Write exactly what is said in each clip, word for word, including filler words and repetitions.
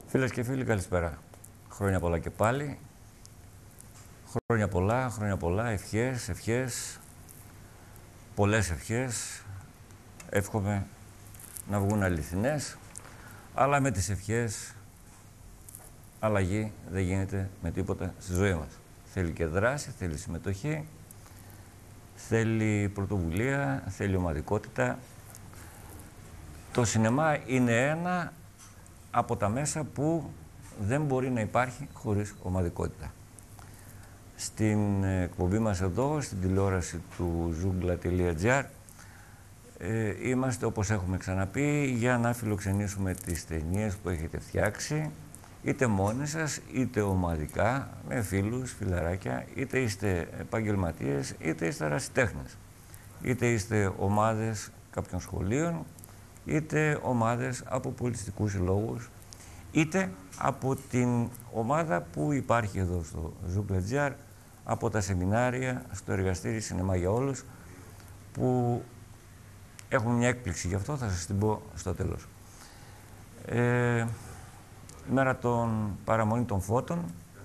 Φίλες και φίλοι, καλησπέρα. Χρόνια πολλά και πάλι. Χρόνια πολλά, χρόνια πολλά, ευχές, ευχές, πολλές ευχές. Εύχομαι να βγουν αληθινές, αλλά με τις ευχές αλλαγή δεν γίνεται με τίποτα στη ζωή μας. Θέλει και δράση, θέλει συμμετοχή, θέλει πρωτοβουλία, θέλει ομαδικότητα. Το σινεμά είναι ένα από τα μέσα που δεν μπορεί να υπάρχει χωρίς ομαδικότητα. Στην εκπομπή μας εδώ, στην τηλεόραση του ζούγκλα τελεία τζι άρ, ε, είμαστε, όπως έχουμε ξαναπεί, για να φιλοξενήσουμε τις ταινίες που έχετε φτιάξει, είτε μόνοι σας, είτε ομαδικά, με φίλους, φιλαράκια, είτε είστε επαγγελματίες, είτε είστε ερασιτέχνες, είτε είστε ομάδες κάποιων σχολείων, είτε ομάδες από πολιτιστικούς συλλόγους, είτε από την ομάδα που υπάρχει εδώ στο ζούγκλα τελεία τζι άρ, από τα σεμινάρια στο εργαστήρι Σινεμά για Όλους, που έχουμε μια έκπληξη γι' αυτό, θα σας την πω στο τέλος. Ε, μέρα των παραμονή των φώτων,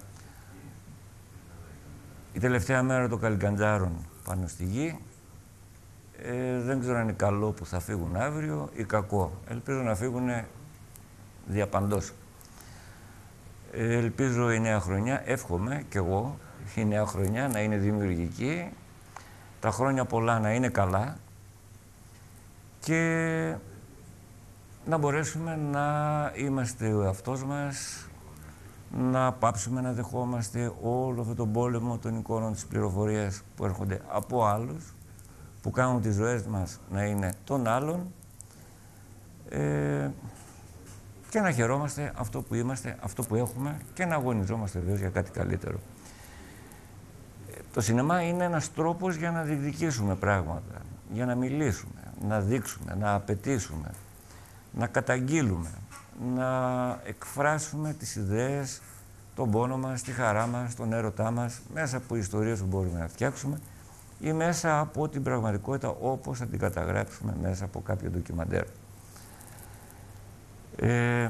η τελευταία μέρα των καλυγκαντζάρων πάνω στη γη. Ε, δεν ξέρω αν είναι καλό που θα φύγουν αύριο ή κακό. Ελπίζω να φύγουν διαπαντός. Ε, ελπίζω η νέα χρονιά, εύχομαι κι εγώ, η νέα χρονιά να είναι δημιουργική, τα χρόνια πολλά να είναι καλά και να μπορέσουμε να είμαστε ο εαυτός μας, να πάψουμε να δεχόμαστε όλο αυτόν τον πόλεμο των εικόνων της πληροφορίας που έρχονται από άλλους, που κάνουν τις ζωές μας να είναι των άλλων, ε, και να χαιρόμαστε αυτό που είμαστε, αυτό που έχουμε και να αγωνιζόμαστε βεβαίως για κάτι καλύτερο. Το σινεμά είναι ένας τρόπος για να διεκδικήσουμε πράγματα, για να μιλήσουμε, να δείξουμε, να απαιτήσουμε, να καταγγείλουμε, να εκφράσουμε τις ιδέες, τον πόνο μας, τη χαρά μας, τον έρωτά μας, μέσα από ιστορίες που μπορούμε να φτιάξουμε ή μέσα από την πραγματικότητα όπως θα την καταγράψουμε μέσα από κάποιο ντοκιμαντέρ. Ε,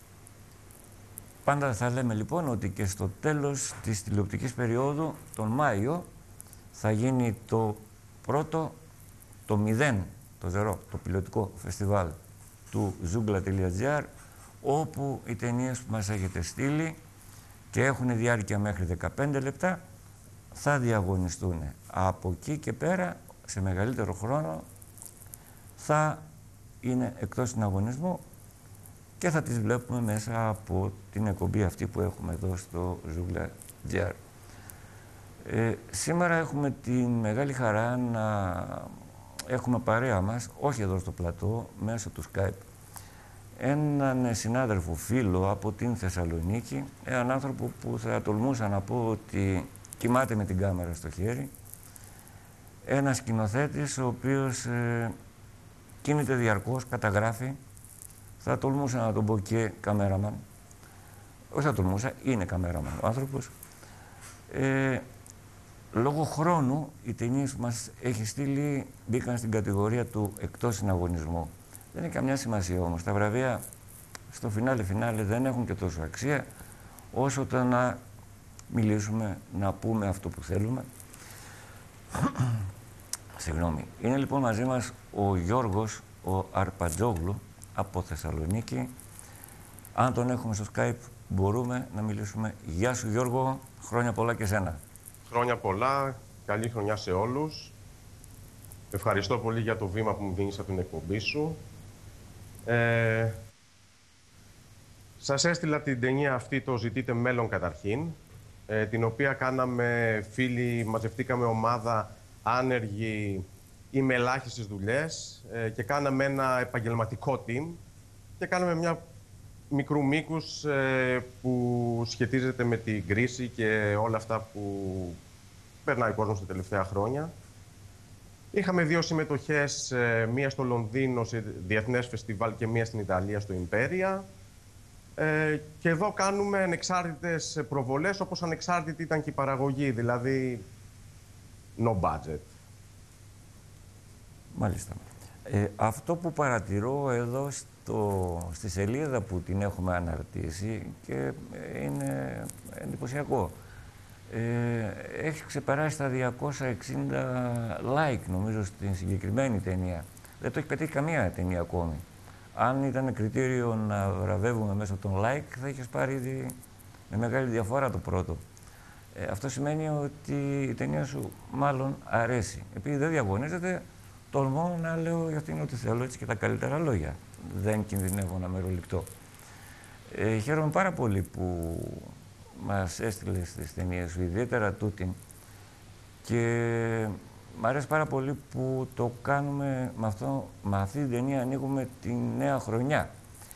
πάντα θα λέμε λοιπόν ότι και στο τέλος της τηλεοπτικής περίοδου, τον Μάιο, θα γίνει το πρώτο, το μηδέν, το ζερό, το πιλωτικό φεστιβάλ του ζούγκλα τελεία τζι άρ, όπου οι ταινίες που μας έχετε στείλει και έχουν διάρκεια μέχρι δεκαπέντε λεπτά θα διαγωνιστούν. Από εκεί και πέρα, σε μεγαλύτερο χρόνο, θα είναι εκτός συναγωνισμού και θα τις βλέπουμε μέσα από την εκπομπή αυτή που έχουμε εδώ στο ζούγκλα τελεία τζι άρ. Ε, σήμερα έχουμε την μεγάλη χαρά να έχουμε παρέα μας, όχι εδώ στο πλατό, μέσω του Skype, έναν συνάδελφο φίλο από την Θεσσαλονίκη, έναν άνθρωπο που θα τολμούσα να πω ότι κοιμάται με την κάμερα στο χέρι, ένας σκηνοθέτης ο οποίος ε, κινείται διαρκώς, καταγράφει, θα τολμούσα να τον πω και καμέραμαν, όχι θα τολμούσα, είναι καμέραμαν ο άνθρωπος. Ε, λόγω χρόνου, οι ταινίες που μας έχει στείλει μπήκαν στην κατηγορία του εκτός συναγωνισμού. Δεν έχει καμιά σημασία όμως. Τα βραβεία στο φινάλε φινάλε δεν έχουν και τόσο αξία όσο το να μιλήσουμε, να πούμε αυτό που θέλουμε. Συγγνώμη. Είναι λοιπόν μαζί μας ο Γιώργος, ο Αρπατζόγλου, από Θεσσαλονίκη. Αν τον έχουμε στο Skype, μπορούμε να μιλήσουμε. Γεια σου Γιώργο, χρόνια πολλά και σένα. Χρόνια πολλά, καλή χρονιά σε όλους. Ευχαριστώ πολύ για το βήμα που μου δίνεις από την εκπομπή σου. Ε, σας έστειλα την ταινία αυτή, το «Ζητείτε μέλλον» καταρχήν, ε, την οποία κάναμε φίλοι, μαζευτήκαμε ομάδα άνεργοι ή με ελάχιστες δουλειές ε, και κάναμε ένα επαγγελματικό team και κάναμε μια μικρού μήκους ε, που σχετίζεται με την κρίση και όλα αυτά που περνάει ο κόσμος τα τελευταία χρόνια. Είχαμε δύο συμμετοχές, ε, μία στο Λονδίνο σε διεθνές φεστιβάλ και μία στην Ιταλία στο Ιμπέρια. Ε, και εδώ κάνουμε ανεξάρτητες προβολές, όπως ανεξάρτητη ήταν και η παραγωγή, δηλαδή no budget. Μάλιστα. Ε, αυτό που παρατηρώ εδώ στο, στη σελίδα που την έχουμε αναρτήσει και είναι εντυπωσιακό. Ε, έχει ξεπεράσει τα διακόσια εξήντα like, νομίζω, στην συγκεκριμένη ταινία. Δεν το έχει πετύχει καμία ταινία ακόμη. Αν ήταν κριτήριο να βραβεύουμε μέσα των like, θα είχες πάρει ήδη με μεγάλη διαφορά το πρώτο. Ε, αυτό σημαίνει ότι η ταινία σου μάλλον αρέσει. Επειδή δεν διαγωνίζεται, τολμώ να λέω για αυτήν ό,τι θέλω, έτσι και τα καλύτερα λόγια. Δεν κινδυνεύω να μεροληπτώ. Ε, χαίρομαι πάρα πολύ που μας έστειλες τις ταινίες σου, ιδιαίτερα τούτην. Και μ' αρέσει πάρα πολύ που το κάνουμε με, αυτό, με αυτή την ταινία, ανοίγουμε τη νέα χρονιά.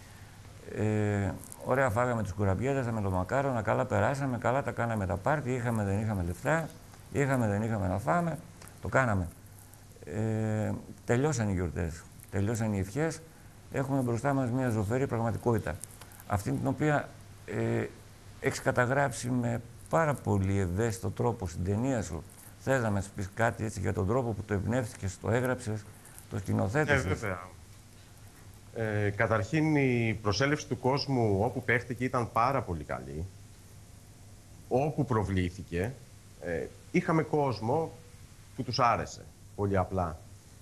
Ε, ωραία, φάγαμε τους κουραμπιέδες με το μακάρονα, καλά περάσαμε, καλά τα κάναμε τα πάρτι, είχαμε δεν είχαμε λεφτά, είχαμε δεν είχαμε να φάμε, το κάναμε. Ε, τελειώσαν οι γιορτές, τελειώσαν οι ευχές, έχουμε μπροστά μας μια ζωφερή πραγματικότητα. Αυτή την οποία ε, έχεις καταγράψει με πάρα πολύ ευαίσθητο τρόπο στην ταινία σου. Θες να μας πεις κάτι έτσι για τον τρόπο που το εμπνεύστηκες, το έγραψες, το σκηνοθέτησες? Ναι, βέβαια. Ε, καταρχήν η προσέλευση του κόσμου όπου παίχτηκε ήταν πάρα πολύ καλή. Όπου προβλήθηκε, ε, είχαμε κόσμο που τους άρεσε, πολύ απλά.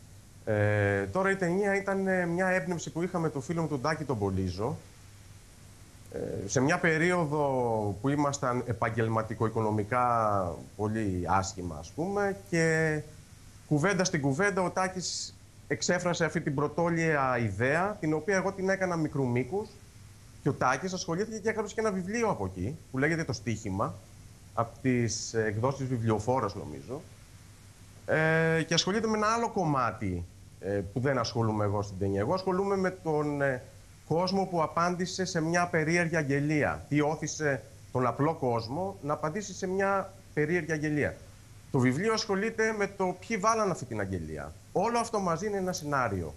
Ε, τώρα η ταινία ήταν μια έμπνευση που είχαμε το φίλο μου τον Τάκη τον Πολύζο, ε, σε μια περίοδο που ήμασταν επαγγελματικο-οικονομικά πολύ άσχημα, ας πούμε, και κουβέντα στην κουβέντα ο Τάκης εξέφρασε αυτή την πρωτόλια ιδέα, την οποία εγώ την έκανα μικρού μήκους, και ο Τάκης ασχολήθηκε και έγραψε και ένα βιβλίο από εκεί, που λέγεται «Το Στοίχημα», από τις εκδόσεις Βιβλιοφόρος, νομίζω, ε, και ασχολείται με ένα άλλο κομμάτι ε, που δεν ασχολούμαι εγώ στην ταινία. Εγώ ασχολούμαι με τον ε, κόσμο που απάντησε σε μια περίεργη αγγελία. Τι όθησε τον απλό κόσμο να απαντήσει σε μια περίεργη αγγελία. Το βιβλίο ασχολείται με το ποιοι βάλαν αυτή την αγγελία. Όλο αυτό μαζί είναι ένα σενάριο.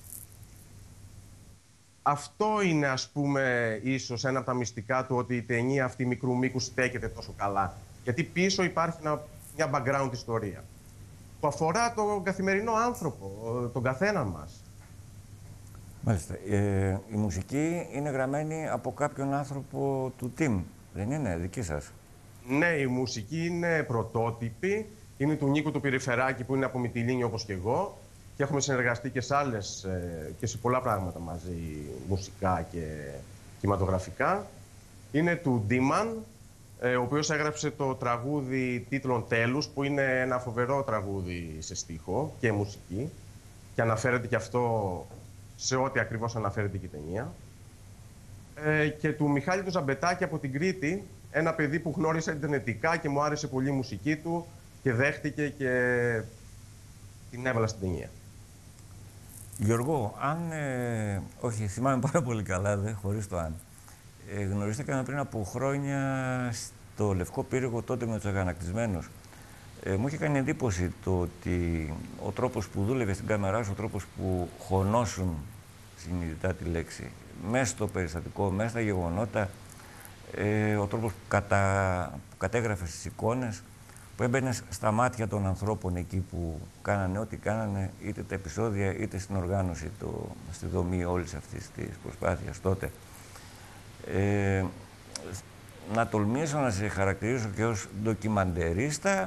Αυτό είναι, ας πούμε, ίσως ένα από τα μυστικά του, ότι η ταινία αυτή μικρού μήκους στέκεται τόσο καλά. Γιατί πίσω υπάρχει ένα, μια background ιστορία που αφορά τον καθημερινό άνθρωπο, τον καθένα μας. Μάλιστα. Ε, η μουσική είναι γραμμένη από κάποιον άνθρωπο του team, δεν είναι δική σας? Ναι, η μουσική είναι πρωτότυπη. Είναι του Νίκου του Περιφεράκη, που είναι από Μυτιλήνη όπως και εγώ. Και έχουμε συνεργαστεί και σε άλλες, και σε πολλά πράγματα μαζί, μουσικά και κινηματογραφικά. Είναι του Ντίμαν, ο οποίος έγραψε το τραγούδι τίτλων Τέλους, που είναι ένα φοβερό τραγούδι σε στίχο και μουσική. Και αναφέρεται και αυτό σε ό,τι ακριβώς αναφέρεται και η ταινία. Ε, και του Μιχάλη του Ζαμπετάκη από την Κρήτη, ένα παιδί που γνώρισα ιντερνετικά και μου άρεσε πολύ η μουσική του και δέχτηκε και την έβαλα στην ταινία. Γιώργο, αν, ε, όχι, θυμάμαι πάρα πολύ καλά, δε, χωρίς το αν, ε, γνωριστήκαμε πριν από χρόνια στο Λευκό Πύργο, τότε με τους Αγανακτισμένους. Ε, μου είχε κάνει εντύπωση το ότι ο τρόπος που δούλευε στην κάμερά σου, ο τρόπος που χωνόσουν συνειδητά τη λέξη, μέσα στο περιστατικό, μέσα στα γεγονότα, ε, ο τρόπος που, κατα... που κατέγραφες τις εικόνες, που έμπαινες στα μάτια των ανθρώπων εκεί που κάνανε ό,τι κάνανε, είτε τα επεισόδια, είτε στην οργάνωση, το, στη δομή όλης αυτής της προσπάθειας τότε. Ε, να τολμήσω να σε χαρακτηρίσω και ως ντοκιμαντερίστα.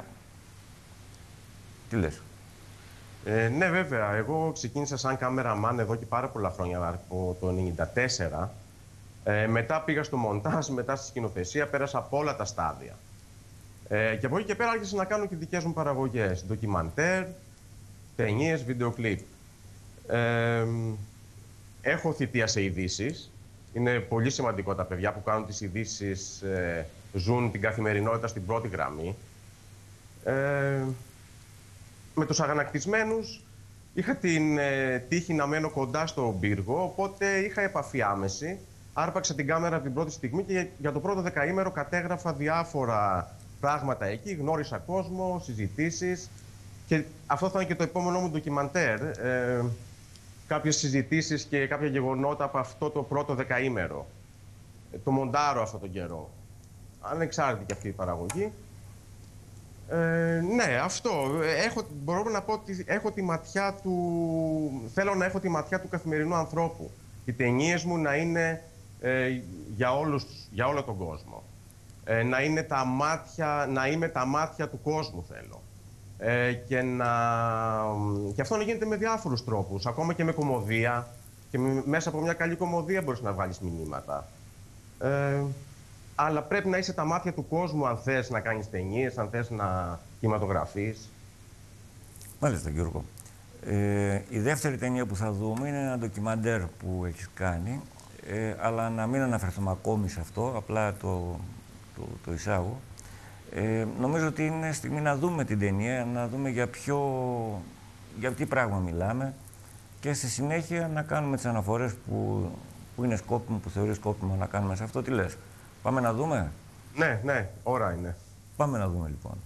Τι λες? Ε, ναι, βέβαια. Εγώ ξεκίνησα σαν κάμεραμαν εδώ και πάρα πολλά χρόνια, από το ενενήντα τέσσερα. Ε, μετά πήγα στο μοντάζ, μετά στη σκηνοθεσία, πέρασα από όλα τα στάδια. Ε, και από εκεί και πέρα άρχισα να κάνω και δικές μου παραγωγές. Ντοκιμαντέρ, ταινίες, βίντεο κλιπ. Ε, έχω θητεία σε ειδήσεις. Είναι πολύ σημαντικό τα παιδιά που κάνουν τις ειδήσεις, ε, ζουν την καθημερινότητα στην πρώτη γραμμή. Ε, με τους Αγανακτισμένους είχα την ε, τύχη να μένω κοντά στον πύργο, οπότε είχα επαφή άμεση. Άρπαξα την κάμερα την πρώτη στιγμή και για το πρώτο δεκαήμερο κατέγραφα διάφορα πράγματα εκεί, γνώρισα κόσμο, συζητήσεις, και αυτό θα είναι και το επόμενό μου ντοκιμαντέρ. Ε, κάποιες συζητήσεις και κάποια γεγονότα από αυτό το πρώτο δεκαήμερο. Ε, το μοντάρω αυτόν τον καιρό. Ανεξάρτητη και αυτή η παραγωγή. Ε, ναι, αυτό. Έχω, μπορώ να πω ότι έχω τη ματιά του... Θέλω να έχω τη ματιά του καθημερινού ανθρώπου. Οι ταινίες μου να είναι ε, για, όλους, για όλο τον κόσμο. Ε, να, είναι τα μάτια, να είμαι τα μάτια του κόσμου, θέλω. Ε, και, να... και αυτό να γίνεται με διάφορους τρόπους. Ακόμα και με κωμωδία. Και με... μέσα από μια καλή κωμωδία μπορείς να βγάλεις μηνύματα. Ε, αλλά πρέπει να είσαι τα μάτια του κόσμου αν θες να κάνεις ταινίες, αν θες να κινηματογραφείς. Μάλιστα, Γιώργο. Ε, η δεύτερη ταινία που θα δούμε είναι ένα ντοκιμαντέρ που έχεις κάνει, ε, αλλά να μην αναφερθούμε ακόμη σε αυτό, απλά το, το, το εισάγω. Ε, νομίζω ότι είναι στιγμή να δούμε την ταινία, να δούμε για, ποιο, για τι πράγμα μιλάμε και στη συνέχεια να κάνουμε τις αναφορές που, που είναι σκόπιμο, που θεωρεί σκόπιμο να κάνουμε σε αυτό. Τι λες, πάμε να δούμε? Ναι, ναι, ώρα είναι. Πάμε να δούμε λοιπόν.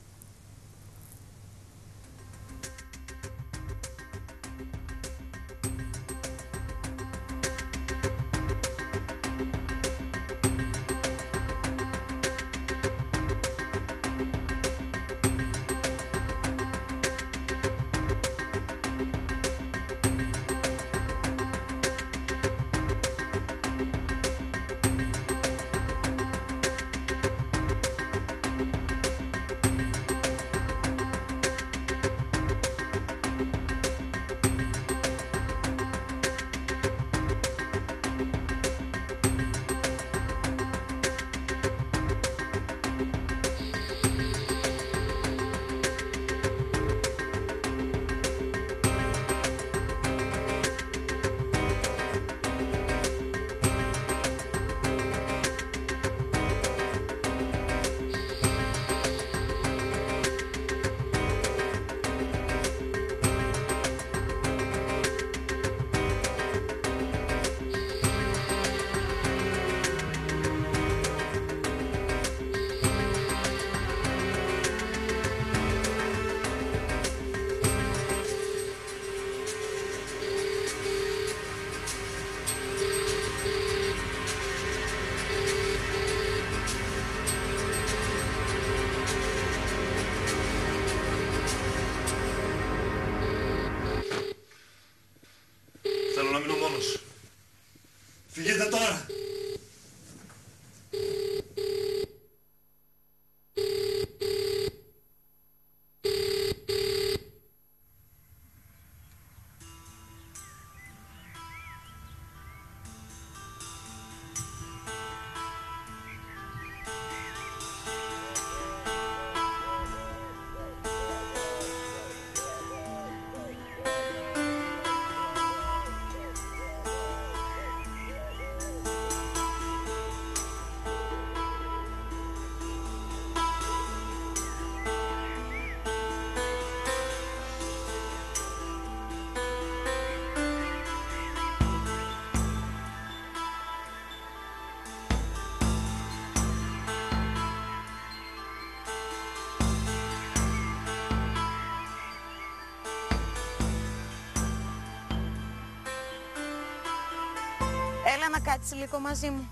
Φύγετε τώρα! Έλα να κάτσεις λίγο μαζί μου.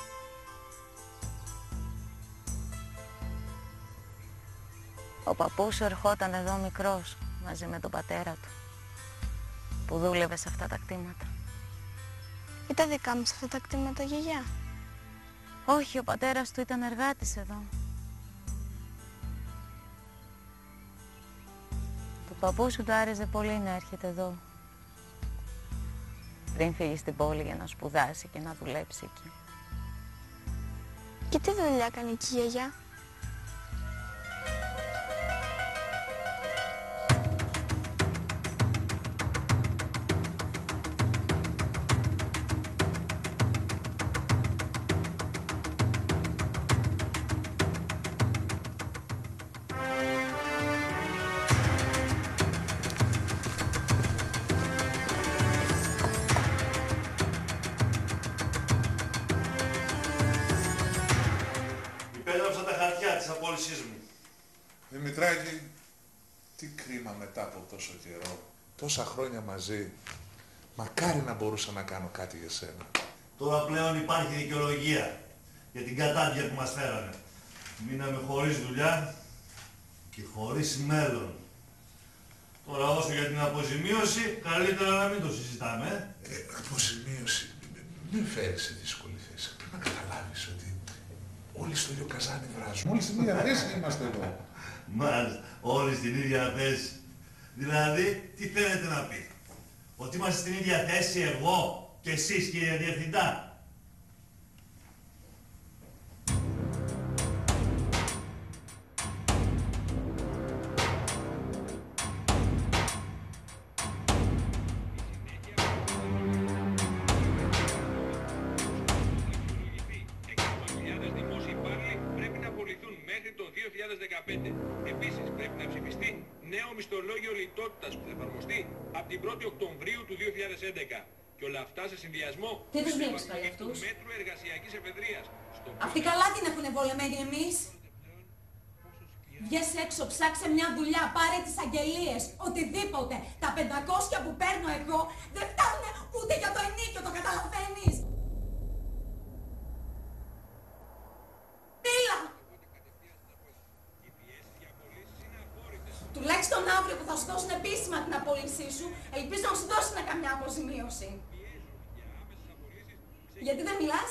Ο παππούς σου ερχόταν εδώ μικρός, μαζί με τον πατέρα του, που δούλευε σε αυτά τα κτήματα. Ήταν δικά μου σε αυτά τα κτήματα, γιαγιά? Όχι, ο πατέρας του ήταν εργάτης εδώ. Το παππού σου του άρεσε πολύ να έρχεται εδώ, πριν φύγει στην πόλη για να σπουδάσει και να δουλέψει εκεί. Και τι δουλειά κάνει εκεί, γιαγιά? Υπέγραψα τα χαρτιά της απόλυσής μου. Δημητράκη, τι κρίμα μετά από τόσο καιρό, τόσα χρόνια μαζί. Μακάρι να μπορούσα να κάνω κάτι για σένα. Τώρα πλέον υπάρχει δικαιολογία για την κατάδια που μας φέρανε. Μείναμε χωρίς δουλειά και χωρίς μέλλον. Τώρα όσο για την αποζημίωση, καλύτερα να μην το συζητάμε. Ε, αποζημίωση. Μην φέρεις σε δύσκολη θέση. Πρέπει να καταλάβεις ότι όλοι στο ίδιο καζάνι βράζουν. Όλοι στην ίδια θέση είμαστε εδώ. Μάλιστα, όλοι στην ίδια θέση. Δηλαδή, τι θέλετε να πει? Ότι είμαστε στην ίδια θέση εγώ και εσείς, κύριε Διευθυντά? Επίσης, πρέπει να ψηφιστεί νέο μισθολόγιο λιτότητας που θα εφαρμοστεί από την πρώτη Οκτωβρίου του δύο χιλιάδες έντεκα. Και όλα αυτά σε συνδυασμό τι τους βλέπεις πάλι αυτούς? του μέτρου εργασιακής εφεδρείας. Αυτοί καλά την έχουν βολεμένη εμείς. Βγες έξω, ψάξε μια δουλειά, πάρε τις αγγελίες, οτιδήποτε. Τα πεντακόσια που παίρνω εγώ δεν φτάνουν ούτε για το ενίκιο, το καταλαβαίνεις? Μίλα! Τουλάχιστον αύριο που θα σου δώσουν επίσημα την απόλυσή σου, ελπίζω να σου δώσουν καμιά αποζημίωση. Γιατί δεν μιλάς?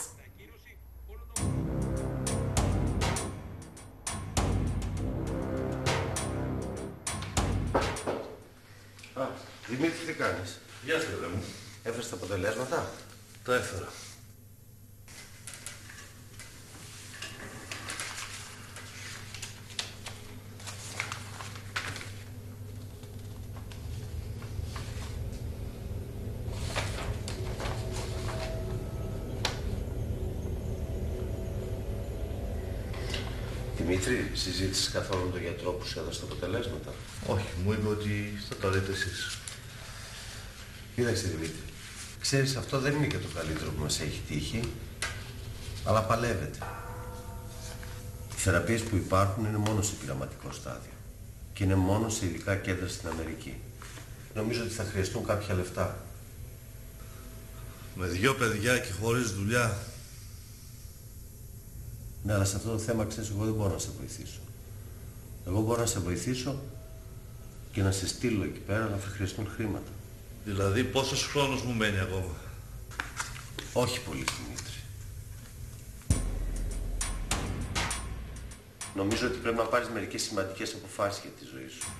Α, Δημήτρη, τι κάνεις? Γεια σου, ρε μου. Έφερες τα αποτελέσματα? Τα έφερα. Δημήτρη, συζήτησες καθόλου με τον γιατρό που σου έδωσε τα αποτελέσματα? Όχι, μου είπε ότι θα τα δείτε εσείς. Κοίταξε, Δημήτρη. Ξέρεις, αυτό δεν είναι και το καλύτερο που μας έχει τύχει, αλλά παλεύεται. Οι θεραπείες που υπάρχουν είναι μόνο σε πειραματικό στάδιο και είναι μόνο σε ειδικά κέντρα στην Αμερική. Νομίζω ότι θα χρειαστούν κάποια λεφτά. Με δυο παιδιά και χωρίς δουλειά. Ναι, αλλά σε αυτό το θέμα, ξέρεις, εγώ δεν μπορώ να σε βοηθήσω. Εγώ μπορώ να σε βοηθήσω και να σε στείλω εκεί πέρα, αλλά θα χρειαστούν χρήματα. Δηλαδή πόσος χρόνος μου μένει ακόμα? Όχι πολύ, Δημήτρη. Νομίζω ότι πρέπει να πάρεις μερικές σημαντικές αποφάσεις για τη ζωή σου.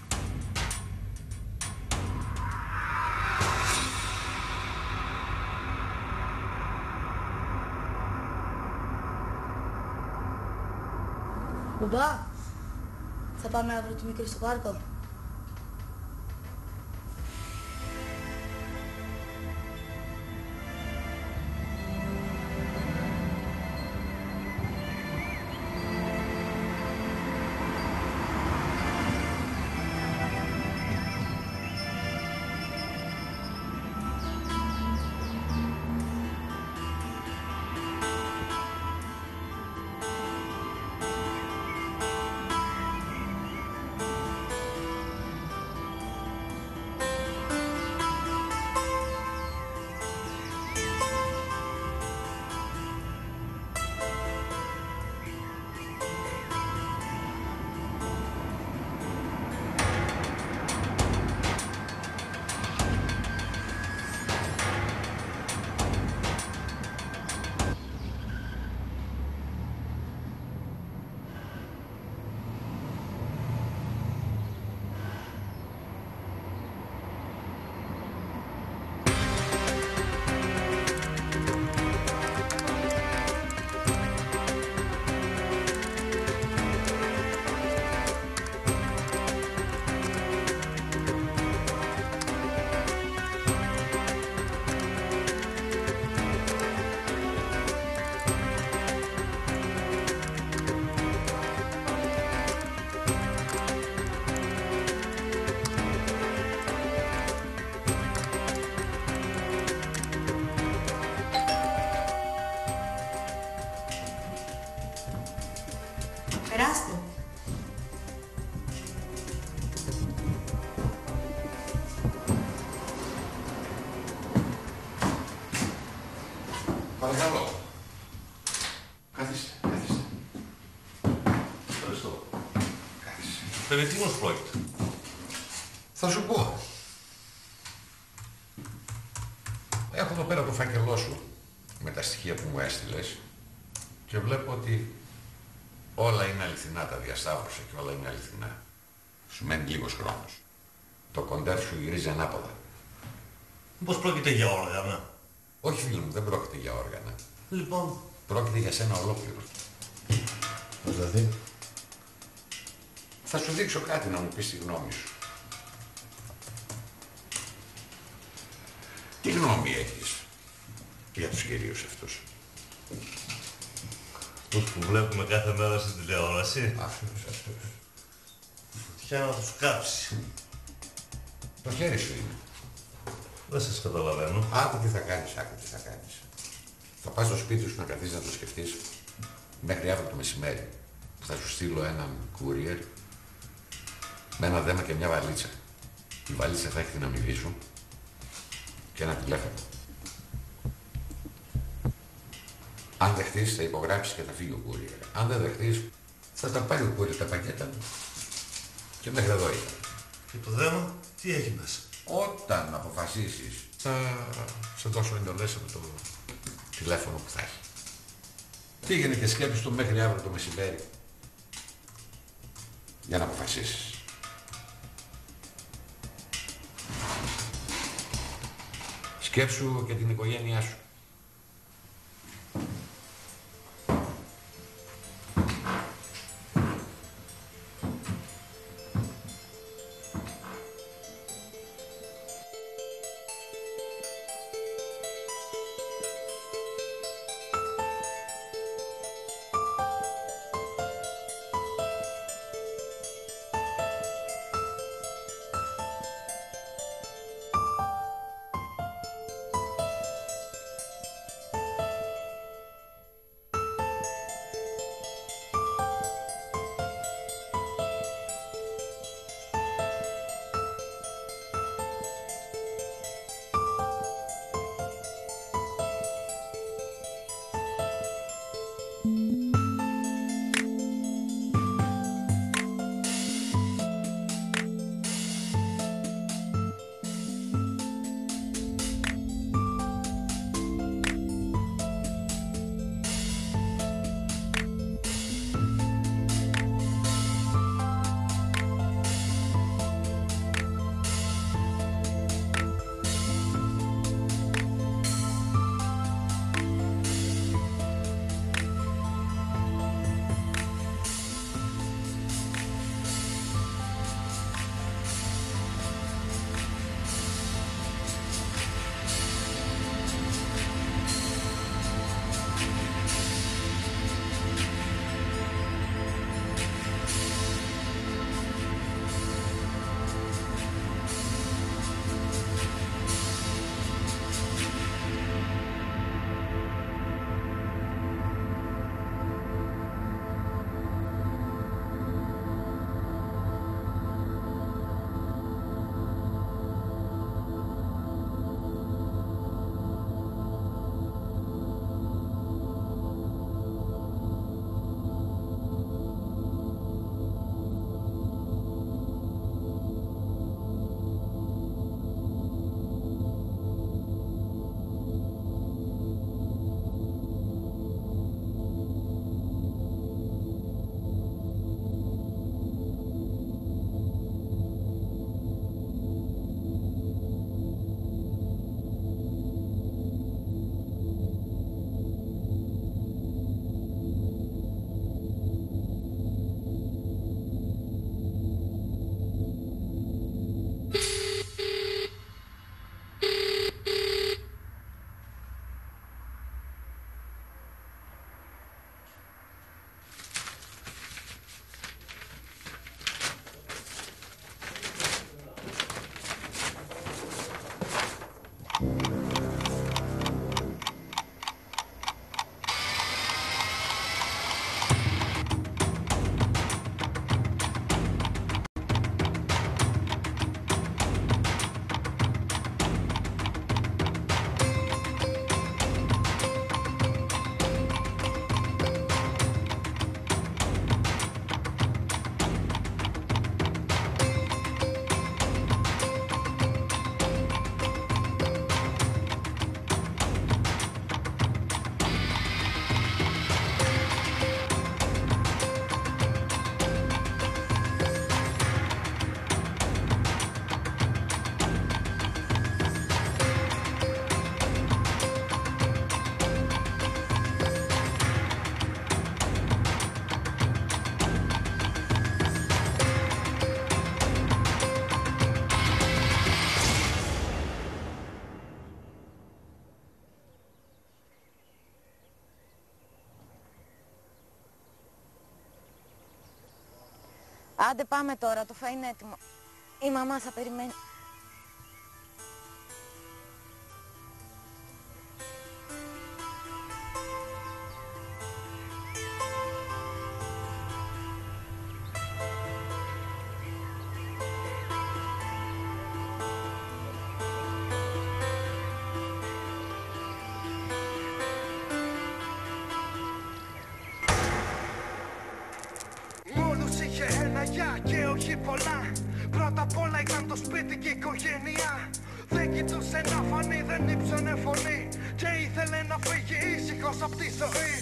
Μπαμπά, θα πάμε αύριο τη μικρή στο πάρκο? Περάστε. Παρακαλώ. Καθίστε, καθίστε. Ευχαριστώ. Καθίστε. Περί τίνος πρόκειται? Θα σου πω. Έχω εδώ πέρα το φάκελό σου με τα στοιχεία που μου έστειλες και βλέπω ότι όλα είναι αληθινά, τα διασταύρωσα και όλα είναι αληθινά. Σου μένει λίγος χρόνος. Το κοντέρ σου γυρίζει ανάποδα. Μήπως πρόκειται για όργανα? Όχι φίλε μου, δεν πρόκειται για όργανα. Λοιπόν. Πρόκειται για σένα ολόκληρο. Δηλαδή. Θα σου δείξω κάτι να μου πεις τη γνώμη σου. Τι γνώμη έχεις για τους κυρίους αυτούς? Τους που βλέπουμε κάθε μέρα στην τηλεόραση. Αυτούς, αυτούς. Φωτιά να τους κάψει. Το χέρι σου είναι. Δεν σας καταλαβαίνω. Άκου τι θα κάνεις, άκου τι θα κάνεις. Θα πας στο σπίτι σου να καθίσεις να το σκεφτείς μέχρι αύριο το μεσημέρι. Θα σου στείλω έναν courier με ένα δέμα και μια βαλίτσα. Η βαλίτσα θα έχει την αμοιβή σου και ένα τηλέφωνο. Αν δεχτείς θα υπογράψεις και θα φύγει ο courier. Αν δεν δεχτείς θα τα πάρει ο courier τα πακέτα και μέχρι εδώ ήταν. Και το δέμα τι έχει μέσα? Όταν αποφασίσεις θα σε δώσω εντολές από το τηλέφωνο που θα έχει. Πήγαινε και σκέψου το μέχρι αύριο το μεσημέρι για να αποφασίσεις. Σκέψου και την οικογένειά σου. Άντε πάμε τώρα, το φαΐ είναι έτοιμο. Η μαμά θα περιμένει. Μόνος είχε ένα γεια και όχι πολλά. Πρώτα απ' όλα ήταν το σπίτι και η οικογένεια. Δεν κοιτούσε να φανεί, δεν ύψωνε φωνή. Και ήθελε να φύγει ήσυχος απ' τη ζωή.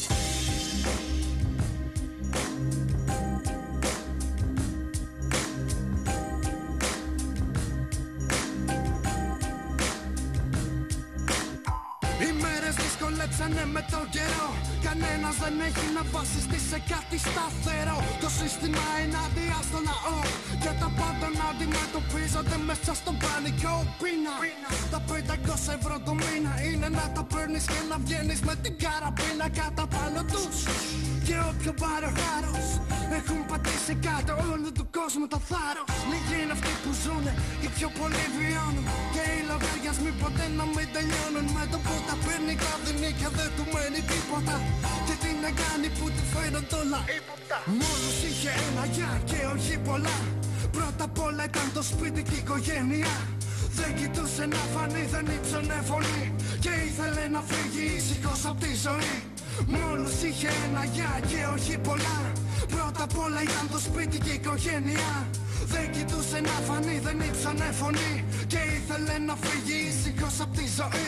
Οι μέρες δυσκολέψανε με τον καιρό. Κανένας δεν έχει να βασιστεί σε κάτι σταθερό. Το σύστημα ενάντια στο λαό και τα πάντα να αντιμετωπίζονται μέσα στον πανικό πείνα. Τα πεντακόσια ευρώ το μήνα είναι να τα παίρνεις και να βγαίνεις με την καραμπίνα κατά πάνω τους. Και όποιο πάρει ο χάρος έχουν πατήσει κάτω όλου του κόσμου το θάρρος. Λίγοι είναι αυτοί που ζουνε, οι πιο πολλοί βιώνουν. Και οι λογαριασμοί ποτέ να μην τελειώνουν. Με το που τα παίρνει τα δίνει και δεν του μένει τίποτα. Και τι να κάνει που του φαίνονται όλα ύποπτα. Μόνος είχε ένα γεια και όχι πολλά. Πρώτα απ' όλα ήταν το σπίτι και η οικογένεια. Δεν κοιτούσε να φανεί, δεν ύψωνε φωνή. Και ήθελε να φύγει ήσυχος απ' τη ζωή. Μόνος είχε ένα γεια και όχι πολλά. Πρώτα απ' όλα ήταν το σπίτι και η οικογένεια. Δεν κοιτούσε να φανεί, δεν ύψωνε φωνή. Και ήθελε να φύγει ήσυχος απ' τη ζωή.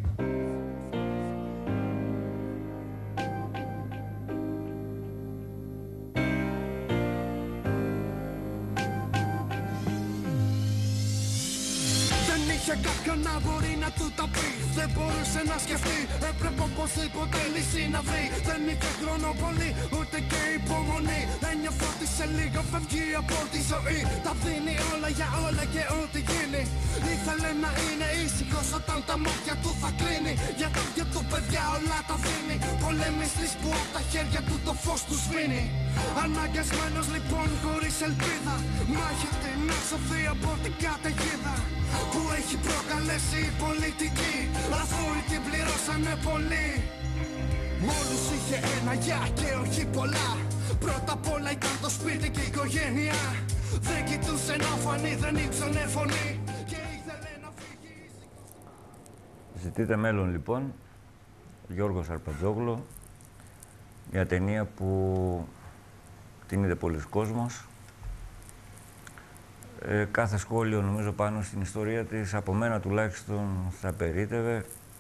Είχε κάποιον να μπορεί να του τα πει. Δεν μπορούσε να σκεφτεί, έπρεπε οπωσδήποτε λύση να βρει. Δεν είχε χρόνο πολύ, ούτε και υπομονή. Ένιωθε ότι σε λίγο φεύγει από τη ζωή. Τα δίνει όλα για όλα και ό,τι γίνει. Ήθελε να είναι ήσυχος όταν τα μάτια του θα κλείνει. Για τα δυο του παιδιά όλα τα δίνει. Πολεμιστής που από τα χέρια του το φως του σβήνει. Αναγκασμένος λοιπόν χωρίς ελπίδα. Μάχεται να σωθεί από την καταιγίδα που έχει προκαλέσει η πολιτική. Αθώοι την πληρώσανε πολύ. Μόλις είχε ένα γεια και όχι πολλά. Πρώτα απ' όλα ήταν το σπίτι και η οικογένεια. Δεν κοιτούσε να φανεί, δεν ύψωνε φωνή. Και ήθελε να φύγει. Ζητείτε μέλλον λοιπόν, Γιώργος Αρπατζόγλου, μια ταινία που την είδε πολλοί κόσμος. Ε, κάθε σχόλιο νομίζω πάνω στην ιστορία της, από μένα τουλάχιστον, θα περίτευε.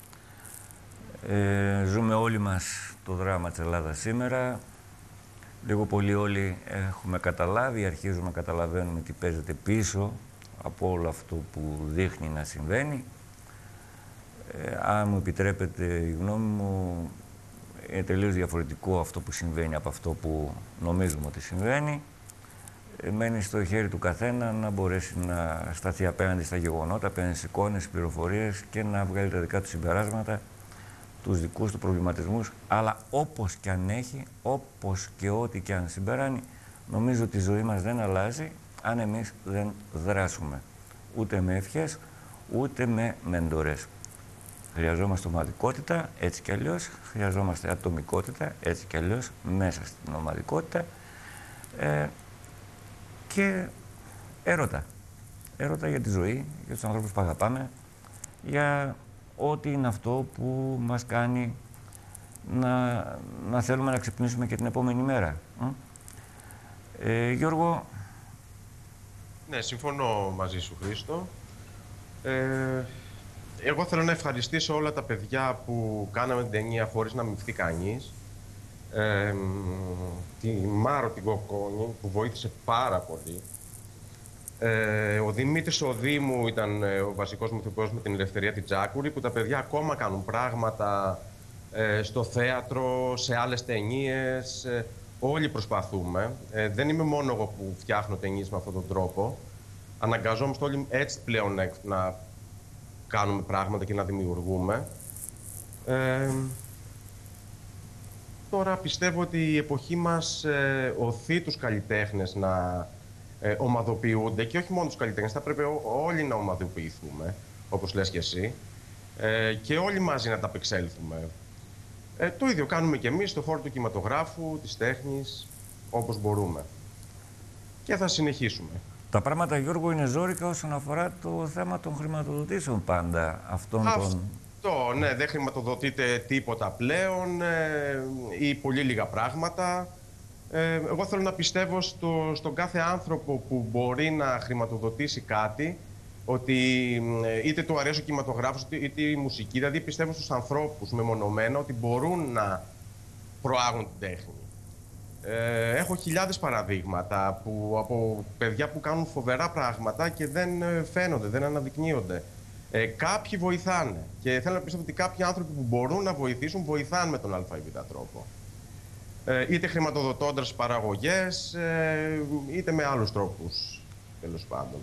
Ε, ζούμε όλοι μας το δράμα της Ελλάδας σήμερα. Λίγο πολύ όλοι έχουμε καταλάβει, αρχίζουμε να καταλαβαίνουμε τι παίζεται πίσω από όλο αυτό που δείχνει να συμβαίνει. Ε, αν μου επιτρέπετε η γνώμη μου, είναι τελείως διαφορετικό αυτό που συμβαίνει από αυτό που νομίζουμε ότι συμβαίνει. Ε, μένει στο χέρι του καθένα να μπορέσει να σταθεί απέναντι στα γεγονότα, απέναντι στις εικόνες, πληροφορίες και να βγάλει τα δικά του συμπεράσματα, τους δικούς του προβληματισμούς, αλλά όπως και αν έχει, όπως και ό,τι και αν συμπεράνει, νομίζω ότι η ζωή μας δεν αλλάζει αν εμείς δεν δράσουμε. Ούτε με ευχές, ούτε με μεντορές. Χρειαζόμαστε ομαδικότητα, έτσι κι αλλιώς. Χρειαζόμαστε ατομικότητα, έτσι κι αλλιώς, μέσα στην ομαδικότητα. Ε, και έρωτα. Έρωτα για τη ζωή, για τους ανθρώπους που αγαπάμε, για ό,τι είναι αυτό που μας κάνει να, να θέλουμε να ξυπνήσουμε και την επόμενη μέρα. Ε, Γιώργο. Ναι, συμφωνώ μαζί σου, Χρήστο. Ε, εγώ θέλω να ευχαριστήσω όλα τα παιδιά που κάναμε την ταινία χωρίς να μυφθεί κανείς. Ε, τη Μάρο την Κοκκόνη, που βοήθησε πάρα πολύ. Ε, ο Δημήτρης ο Δήμου ήταν ε, ο βασικός μου ηθοποιός με την Ελευθερία την Τζάκουρη, που τα παιδιά ακόμα κάνουν πράγματα ε, στο θέατρο, σε άλλες ταινίες. Ε, όλοι προσπαθούμε. Ε, δεν είμαι μόνο εγώ που φτιάχνω ταινίες με αυτόν τον τρόπο. Αναγκαζόμαστε όλοι έτσι πλέον να, να κάνουμε πράγματα και να δημιουργούμε. Ε, Τώρα πιστεύω ότι η εποχή μας ε, οθεί τους καλλιτέχνες να ε, ομαδοποιούνται και όχι μόνο τους καλλιτέχνες, θα πρέπει ό, όλοι να ομαδοποιηθούμε, όπως λες και εσύ, ε, και όλοι μαζί να τα απεξέλθουμε. Ε, το ίδιο κάνουμε και εμείς στον χώρο του κινηματογράφου, της τέχνης, όπως μπορούμε. Και θα συνεχίσουμε. Τα πράγματα, Γιώργο, είναι ζόρικα όσον αφορά το θέμα των χρηματοδοτήσεων πάντα. Αυτών Αυτό, των... ναι, δεν χρηματοδοτείται τίποτα πλέον ε, ή πολύ λίγα πράγματα. Ε, εγώ θέλω να πιστεύω στο, στον κάθε άνθρωπο που μπορεί να χρηματοδοτήσει κάτι, ότι είτε του αρέσει ο κινηματογράφος είτε η μουσική, δηλαδή πιστεύω στους ανθρώπους μεμονωμένα ότι μπορούν να προάγουν την τέχνη. Ε, έχω χιλιάδες παραδείγματα που, από παιδιά που κάνουν φοβερά πράγματα και δεν φαίνονται, δεν αναδεικνύονται. Ε, κάποιοι βοηθάνε και θέλω να πιστεύω ότι κάποιοι άνθρωποι που μπορούν να βοηθήσουν, βοηθάνε με τον α ή β τρόπο. Ε, είτε χρηματοδοτώντας παραγωγές, ε, είτε με άλλους τρόπους, τέλος πάντων.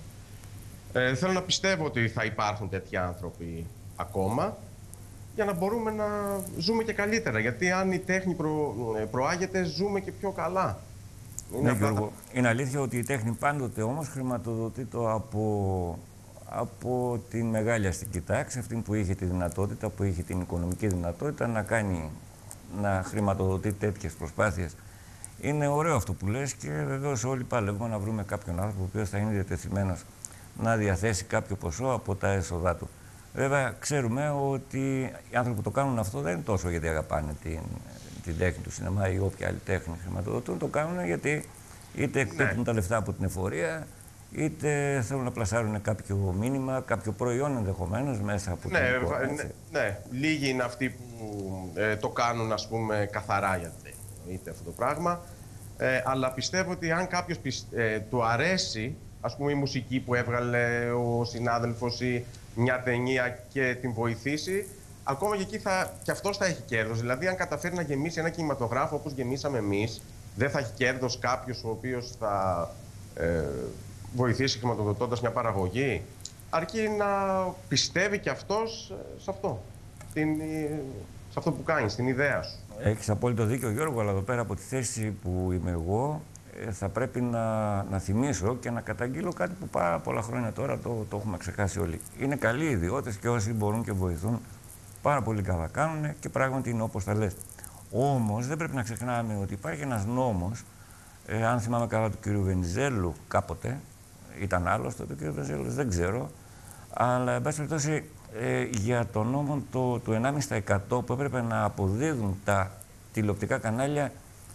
Ε, θέλω να πιστεύω ότι θα υπάρχουν τέτοιοι άνθρωποι ακόμα, για να μπορούμε να ζούμε και καλύτερα. Γιατί αν η τέχνη προ... προάγεται, ζούμε και πιο καλά. Είναι, ναι, Γιώργο, είναι αλήθεια ότι η τέχνη πάντοτε όμως χρηματοδοτείται από, από τη μεγάλη αστική τάξη, αυτή που είχε τη δυνατότητα, που είχε την οικονομική δυνατότητα να κάνει, να χρηματοδοτεί τέτοιες προσπάθειες. Είναι ωραίο αυτό που λες και βεβαίως όλοι παλεύουμε να βρούμε κάποιον άνθρωπο ο οποίος θα είναι διατεθειμένος να διαθέσει κάποιο ποσό από τα έσοδά του. Βέβαια, ξέρουμε ότι οι άνθρωποι που το κάνουν αυτό δεν είναι τόσο γιατί αγαπάνε την, την τέχνη του σινεμά ή όποια άλλη τέχνη χρηματοδοτούν. Το κάνουν γιατί είτε εκπέμπουν ναι. τα λεφτά από την εφορία, είτε θέλουν να πλασάρουν κάποιο μήνυμα, κάποιο προϊόν ενδεχομένως μέσα από ναι, την εικόνα. Ναι, ναι, λίγοι είναι αυτοί που ε, το κάνουν, ας πούμε, καθαρά για την τέχνη, είτε αυτό το πράγμα. Ε, αλλά πιστεύω ότι αν κάποιος πιστε, ε, του αρέσει, ας πούμε, η μουσική που έβγαλε ο συνάδελφος ή μια ταινία και την βοηθήσει, ακόμα και εκεί θα, και αυτός θα έχει κέρδος. Δηλαδή, αν καταφέρει να γεμίσει ένα κινηματογράφο όπως γεμίσαμε εμείς, δεν θα έχει κέρδος κάποιος ο οποίος θα ε, βοηθήσει χρηματοδοτώντας μια παραγωγή. Αρκεί να πιστεύει και αυτός σε αυτό, στην, σε αυτό που κάνει, στην ιδέα σου. Έχεις απόλυτο δίκιο, Γιώργο, αλλά εδώ πέρα από τη θέση που είμαι εγώ, θα πρέπει να, να θυμίσω και να καταγγείλω κάτι που πάρα πολλά χρόνια τώρα το, το έχουμε ξεχάσει όλοι. Είναι καλοί ιδιώτες και όσοι μπορούν και βοηθούν, πάρα πολύ καλά κάνουν και πράγματι είναι όπως τα λες. Όμως δεν πρέπει να ξεχνάμε ότι υπάρχει ένας νόμος, ε, αν θυμάμαι καλά του κ. Βενιζέλου κάποτε, ήταν άλλος το, το κ. Βενιζέλου, δεν ξέρω, αλλά εν πάση περιπτώσει ε, για τον νόμο το, του ενάμιση τοις εκατό που έπρεπε να αποδίδουν τα τηλεοπτικά κανάλια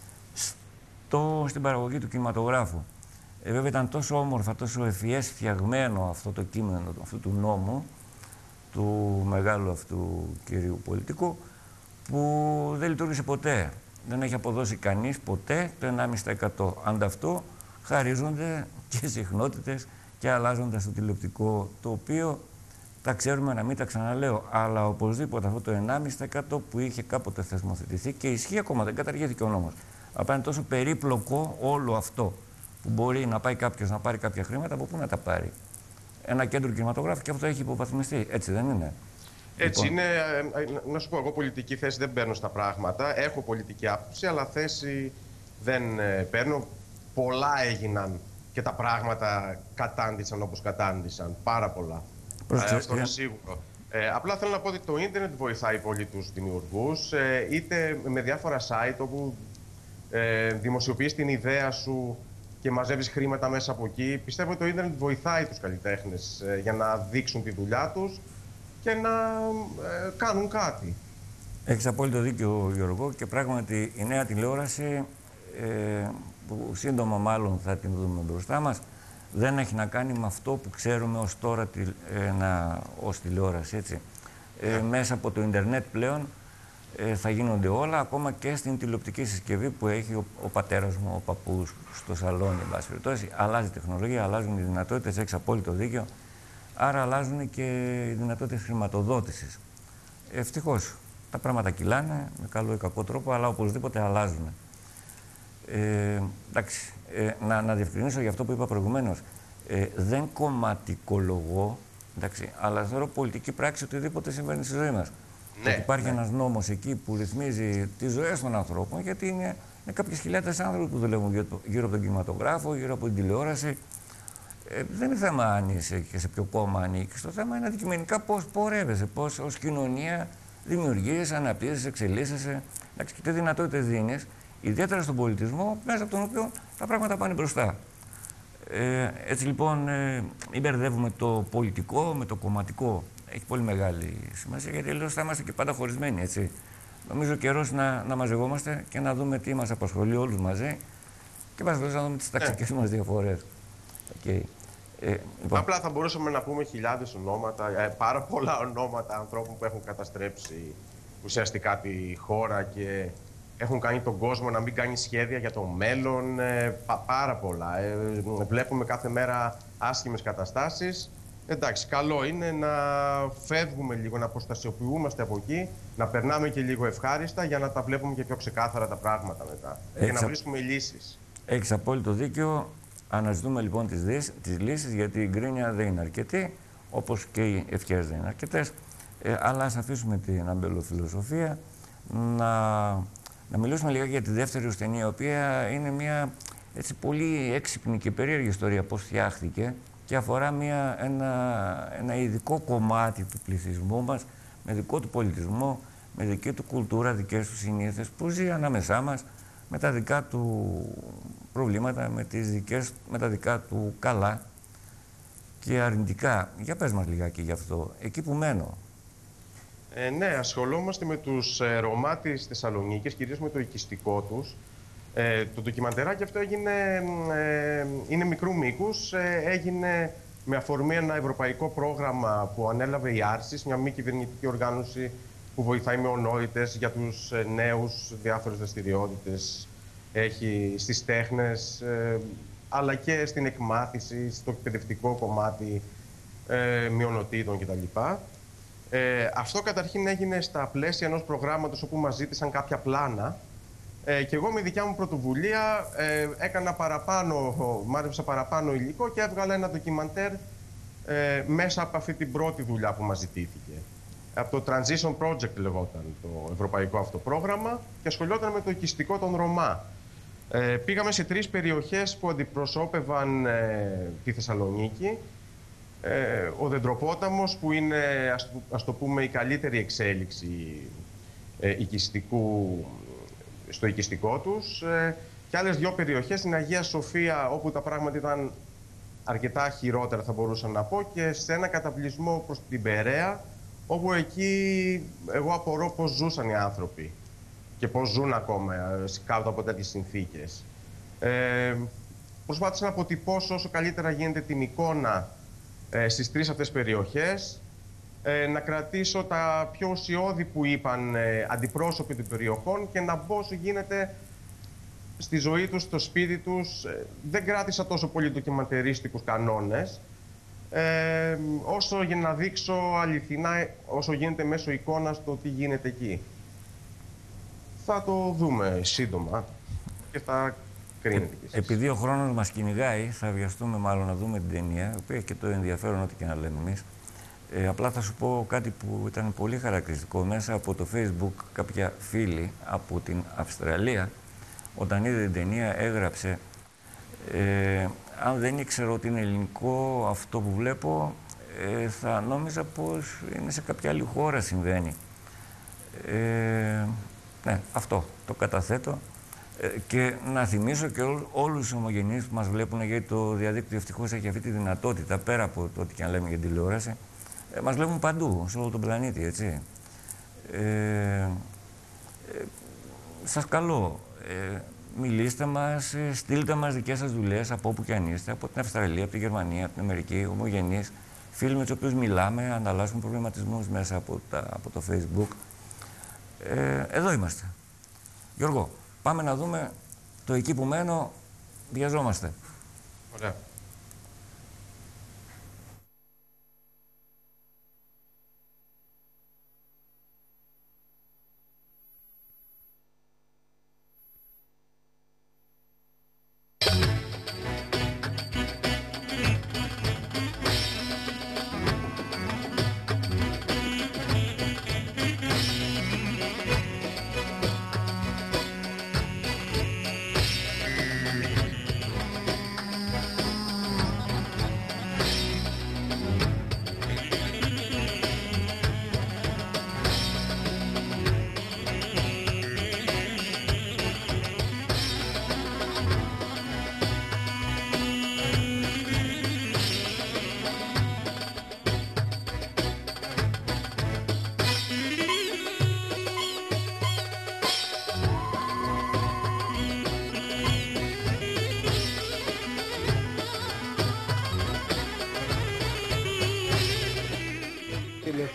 Το, στην παραγωγή του κινηματογράφου. Ε, βέβαια ήταν τόσο όμορφα, τόσο ευφυές φτιαγμένο αυτό το κείμενο αυτού του νόμου, του μεγάλου αυτού κυρίου πολιτικού, που δεν λειτουργήσε ποτέ. Δεν έχει αποδώσει κανείς ποτέ το ενάμιση τοις εκατό. Ανταυτού χαρίζονται και συχνότητες και αλλάζοντας το τηλεοπτικό, το οποίο τα ξέρουμε, να μην τα ξαναλέω, αλλά οπωσδήποτε αυτό το ενάμιση τοις εκατό που είχε κάποτε θεσμοθετηθεί και ισχύει ακόμα, δεν καταργήθηκε ο νόμος. Αλλά είναι τόσο περίπλοκο όλο αυτό που μπορεί να πάει κάποιος να πάρει κάποια χρήματα, από πού να τα πάρει. Ένα κέντρο κινηματογράφου και αυτό έχει υποβαθμιστεί. Έτσι δεν είναι? Έτσι λοιπόν. είναι. Να σου πω, εγώ πολιτική θέση δεν παίρνω στα πράγματα. Έχω πολιτική άποψη, αλλά θέση δεν παίρνω. Πολλά έγιναν και τα πράγματα κατάντησαν όπως κατάντησαν. Πάρα πολλά. Ε, αυτό είναι σίγουρο. Ε, απλά θέλω να πω ότι το ίντερνετ βοηθάει πολύ τους δημιουργούς, ε, είτε με διάφορα site όπου ε, δημοσιοποιείς την ιδέα σου και μαζεύεις χρήματα μέσα από εκεί. Πιστεύω ότι το ίντερνετ βοηθάει τους καλλιτέχνες ε, για να δείξουν τη δουλειά τους και να ε, κάνουν κάτι. Έχεις απόλυτο δίκιο, Γιώργο, και πράγματι η νέα τηλεόραση, ε, που σύντομα μάλλον θα την δούμε μπροστά μας, δεν έχει να κάνει με αυτό που ξέρουμε ως τώρα τη, ε, να, ως τηλεόραση, έτσι. Ε, μέσα από το ίντερνετ πλέον ε, θα γίνονται όλα, ακόμα και στην τηλεοπτική συσκευή που έχει ο, ο πατέρας μου, ο παππούς, στο σαλόνι, εν πάση περιπτώσει. Αλλάζει η τεχνολογία, αλλάζουν οι δυνατότητες, έχεις απόλυτο δίκιο. Άρα αλλάζουν και οι δυνατότητες χρηματοδότησης. Ευτυχώς, τα πράγματα κυλάνε με καλό ή κακό τρόπο, αλλά οπωσδήποτε αλλάζουν. Ε, εντάξει, ε, να, να διευκρινίσω για αυτό που είπα προηγουμένως. Ε, δεν κομματικολογώ, εντάξει, αλλά θεωρώ πολιτική πράξη οτιδήποτε συμβαίνει στη ζωή μας. Ναι, υπάρχει ναι. ένας νόμος εκεί που ρυθμίζει τις ζωές των ανθρώπων, γιατί είναι, είναι κάποιες χιλιάδες άνθρωποι που δουλεύουν γύρω, γύρω από τον κινηματογράφο, γύρω από την τηλεόραση. Ε, δεν είναι θέμα αν είσαι και σε ποιο κόμμα ανήκεις. Το θέμα είναι αντικειμενικά πώς πορεύεσαι, πώς ως κοινωνία δημιουργείς, αναπτύσσεσαι, εξελίσσεσαι. Εντάξει, και τι δυνατότητες δίνεις, ιδιαίτερα στον πολιτισμό, μέσα από τον οποίο τα πράγματα πάνε μπροστά. Ε, έτσι λοιπόν, ε, μην μπερδεύουμε το πολιτικό με το κομματικό. Έχει πολύ μεγάλη σημασία, γιατί αλλιώς θα είμαστε και πάντα χωρισμένοι, έτσι. Νομίζω καιρός να, να μαζευόμαστε και να δούμε τι μας απασχολεί όλους μαζί και μας να δούμε τις ταξικές μας διαφορές. Okay. Ε, λοιπόν. Απλά θα μπορούσαμε να πούμε χιλιάδες ονόματα, ε, πάρα πολλά ονόματα ανθρώπων που έχουν καταστρέψει ουσιαστικά τη χώρα και έχουν κάνει τον κόσμο να μην κάνει σχέδια για το μέλλον, ε, πα, πάρα πολλά. Ε, βλέπουμε κάθε μέρα άσχημες καταστάσεις. Εντάξει, καλό είναι να φεύγουμε λίγο, να αποστασιοποιούμαστε από εκεί, να περνάμε και λίγο ευχάριστα για να τα βλέπουμε και πιο ξεκάθαρα τα πράγματα μετά. Έχεις και να βρίσκουμε λύσεις. Έχεις απόλυτο δίκιο. Αναζητούμε λοιπόν τις, δις, τις λύσεις, γιατί η γκρίνια δεν είναι αρκετή, όπως και οι ευχές δεν είναι αρκετές. Ε, αλλά ας αφήσουμε την αμπελοφιλοσοφία, να, να μιλήσουμε λίγα για τη δεύτερη ασθενεία, η οποία είναι μια έτσι, πολύ έξυπνη και περίεργη ιστορία πώς φτιάχτηκε και αφορά μια, ένα, ένα ειδικό κομμάτι του πληθυσμού μας, με δικό του πολιτισμό, με δική του κουλτούρα, δικές του συνήθειες, που ζει ανάμεσά μας, με τα δικά του προβλήματα, με, τις δικές, με τα δικά του καλά και αρνητικά. Για πες μας λιγάκι γι' αυτό, εκεί που μένω. Ε, ναι, ασχολούμαστε με τους ε, Ρωμά της Θεσσαλονίκης, κυρίως με το οικιστικό τους. Ε, το ντοκιμαντεράκι αυτό έγινε, ε, είναι μικρού μήκους, ε, έγινε με αφορμή ένα ευρωπαϊκό πρόγραμμα που ανέλαβε η Άρσης, μια μη κυβερνητική οργάνωση που βοηθάει με ονόητες για τους ε, νέους, διάφορες δραστηριότητες έχει στις τέχνες, ε, αλλά και στην εκμάθηση, στο εκπαιδευτικό κομμάτι ε, μειονοτήτων κτλ. Ε, αυτό καταρχήν έγινε στα πλαίσια ενός προγράμματος όπου μας ζήτησαν κάποια πλάνα ε, και εγώ με δικιά μου πρωτοβουλία ε, έκανα παραπάνω, μάζεψα παραπάνω υλικό και έβγαλα ένα ντοκιμαντέρ ε, μέσα από αυτή την πρώτη δουλειά που μας ζητήθηκε. Από το Transition Project λεγόταν το ευρωπαϊκό αυτό πρόγραμμα και ασχολιόταν με το οικιστικό των Ρωμά. Ε, πήγαμε σε τρεις περιοχές που αντιπροσώπευαν ε, τη Θεσσαλονίκη. Ε, ο Δεντροπόταμος, που είναι, ας, ας το πούμε, η καλύτερη εξέλιξη ε, οικιστικού, στο οικιστικό τους. Ε, και άλλες δύο περιοχές, στην Αγία Σοφία, όπου τα πράγματα ήταν αρκετά χειρότερα, θα μπορούσα να πω, και σε ένα καταπλησμό προς την Περαία, όπου εκεί εγώ απορώ πώς ζούσαν οι άνθρωποι και πώς ζουν ακόμα κάτω από τέτοιες συνθήκες. Ε, προσπάθησα να αποτυπώσω όσο καλύτερα γίνεται την εικόνα ε, στις τρεις αυτές περιοχές, ε, να κρατήσω τα πιο ουσιώδη που είπαν ε, αντιπρόσωποι των περιοχών και να μπω όσο γίνεται στη ζωή τους, στο σπίτι τους. Ε, δεν κράτησα τόσο πολύ ντοκιμαντερίστικους κανόνες, Ε, όσο για να δείξω αληθινά, όσο γίνεται μέσω εικόνας, το τι γίνεται εκεί. Θα το δούμε σύντομα και θα κρίνετε κι εσείς. Επειδή ο χρόνος μας κυνηγάει, θα βιαστούμε μάλλον να δούμε την ταινία, η οποία έχει και το ενδιαφέρον ό,τι και να λέμε εμείς. Ε, απλά θα σου πω κάτι που ήταν πολύ χαρακτηριστικό. Μέσα από το Facebook κάποια φίλη από την Αυστραλία, όταν είδε την ταινία, έγραψε ε, αν δεν ήξερα ότι είναι ελληνικό αυτό που βλέπω, ε, θα νόμιζα πως είναι σε κάποια άλλη χώρα συμβαίνει. Ε, ναι, αυτό το καταθέτω. Ε, και να θυμίσω και ό, όλους τους ομογενείς που μας βλέπουν, γιατί το διαδίκτυο ευτυχώς έχει αυτή τη δυνατότητα, πέρα από το ότι και αν λέμε για τηλεόραση, ε, μας βλέπουν παντού, σε όλο τον πλανήτη, έτσι. Ε, ε, σας καλώ. Ε, Μιλήστε μας, στείλτε μας δικές σας δουλειές από όπου και αν είστε, από την Αυστραλία, από τη Γερμανία, από την Αμερική, ομογενείς, φίλοι με τους οποίους μιλάμε, ανταλλάσσουμε προβληματισμούς μέσα από, τα, από το Facebook. Ε, εδώ είμαστε. Γιώργο, πάμε να δούμε το εκεί που μένω, βιαζόμαστε. Ωραία.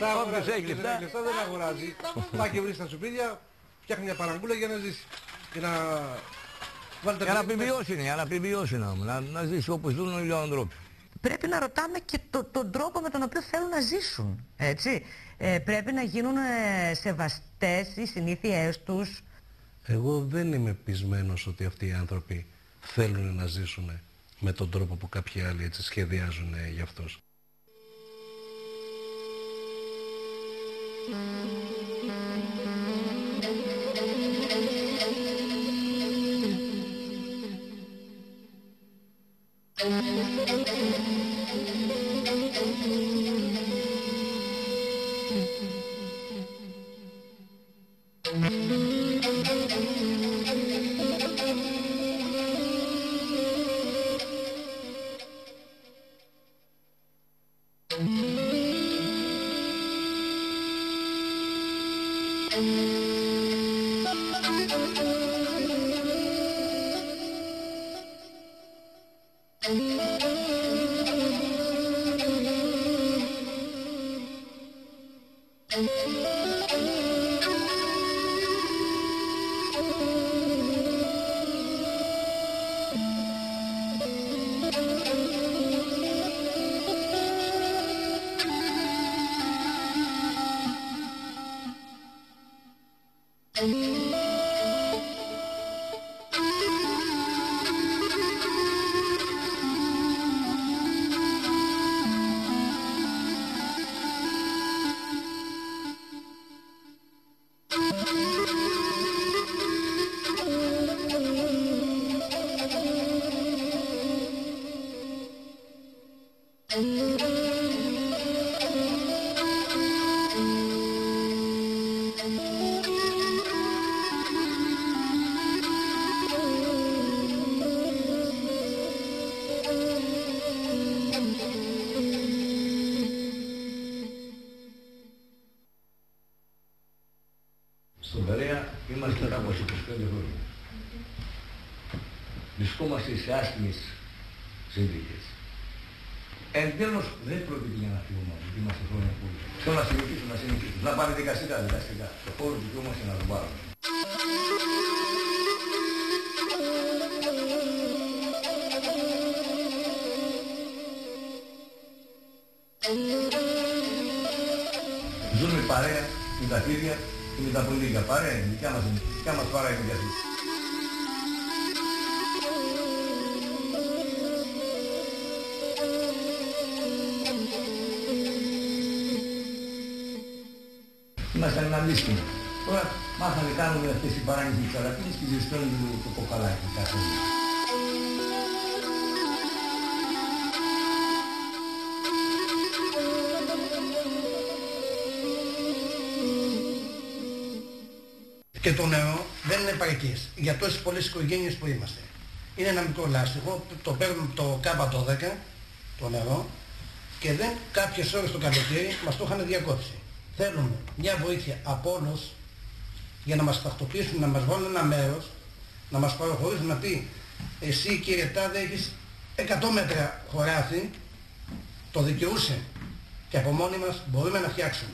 λεφτά, όποιος έχει λεφτά δεν αγοράζει. Πάει και βρει στα σουπίδια, φτιάχνει μια παραγκούλα για να ζήσει. Για να, για να επιβιώσει, για να επιβιώσει να, να, να ζήσει όπως ζουν όλοι οι ανθρώποι. Πρέπει να ρωτάμε και το, τον τρόπο με τον οποίο θέλουν να ζήσουν, έτσι. Ε, πρέπει να γίνουν ε, σεβαστές οι συνήθειές τους. Εγώ δεν είμαι πεισμένος ότι αυτοί οι άνθρωποι θέλουν να ζήσουν με τον τρόπο που κάποιοι άλλοι έτσι σχεδιάζουν για αυτούς. Στον Περαία είμαστε κάπως είκοσι πέντε χρόνια. Βρισκόμαστε σε άσχημες συνθήκες. Εν τέλος δεν πρόκειται για να φύγουμε από ότι είμαστε χρόνια πολύ. Θέλω να συνεχίσουμε, να συνεχίσουμε. Να πάρει δικαστικά, δικαστικά. Το χώρο του είμαστε να τον πάρουμε. Ζούμε παρέα με τα κλίδια και με τα πολιτικά. Παρέα είναι, δικιά μας, δικιά μας παρέα είναι για αυτή. Ήμασταν ένα μίσθινο. Τώρα μάθαμε κάνουμε αυτές οι παράγγες της Αραπίνης και ζεστώνουν το κοκαλάκι κάθε μέρα. Και το νερό δεν είναι επαρκής για τόσες πολλές οικογένειες που είμαστε. Είναι ένα μικρό λάστιχο, το παίρνουμε το κάμπα το δέκα, το νερό, και δεν κάποιες ώρες το καλοκαίρι μας το είχαν διακόψει. Θέλουμε μια βοήθεια από όλους για να μας τακτοποιήσουν, να μας βάλουν ένα μέρος, να μας παραχωρήσουν, να πει εσύ κύριε Τάδε έχεις εκατό μέτρα χωράφι, το δικαιούσε και από μόνοι μας μπορούμε να φτιάξουμε.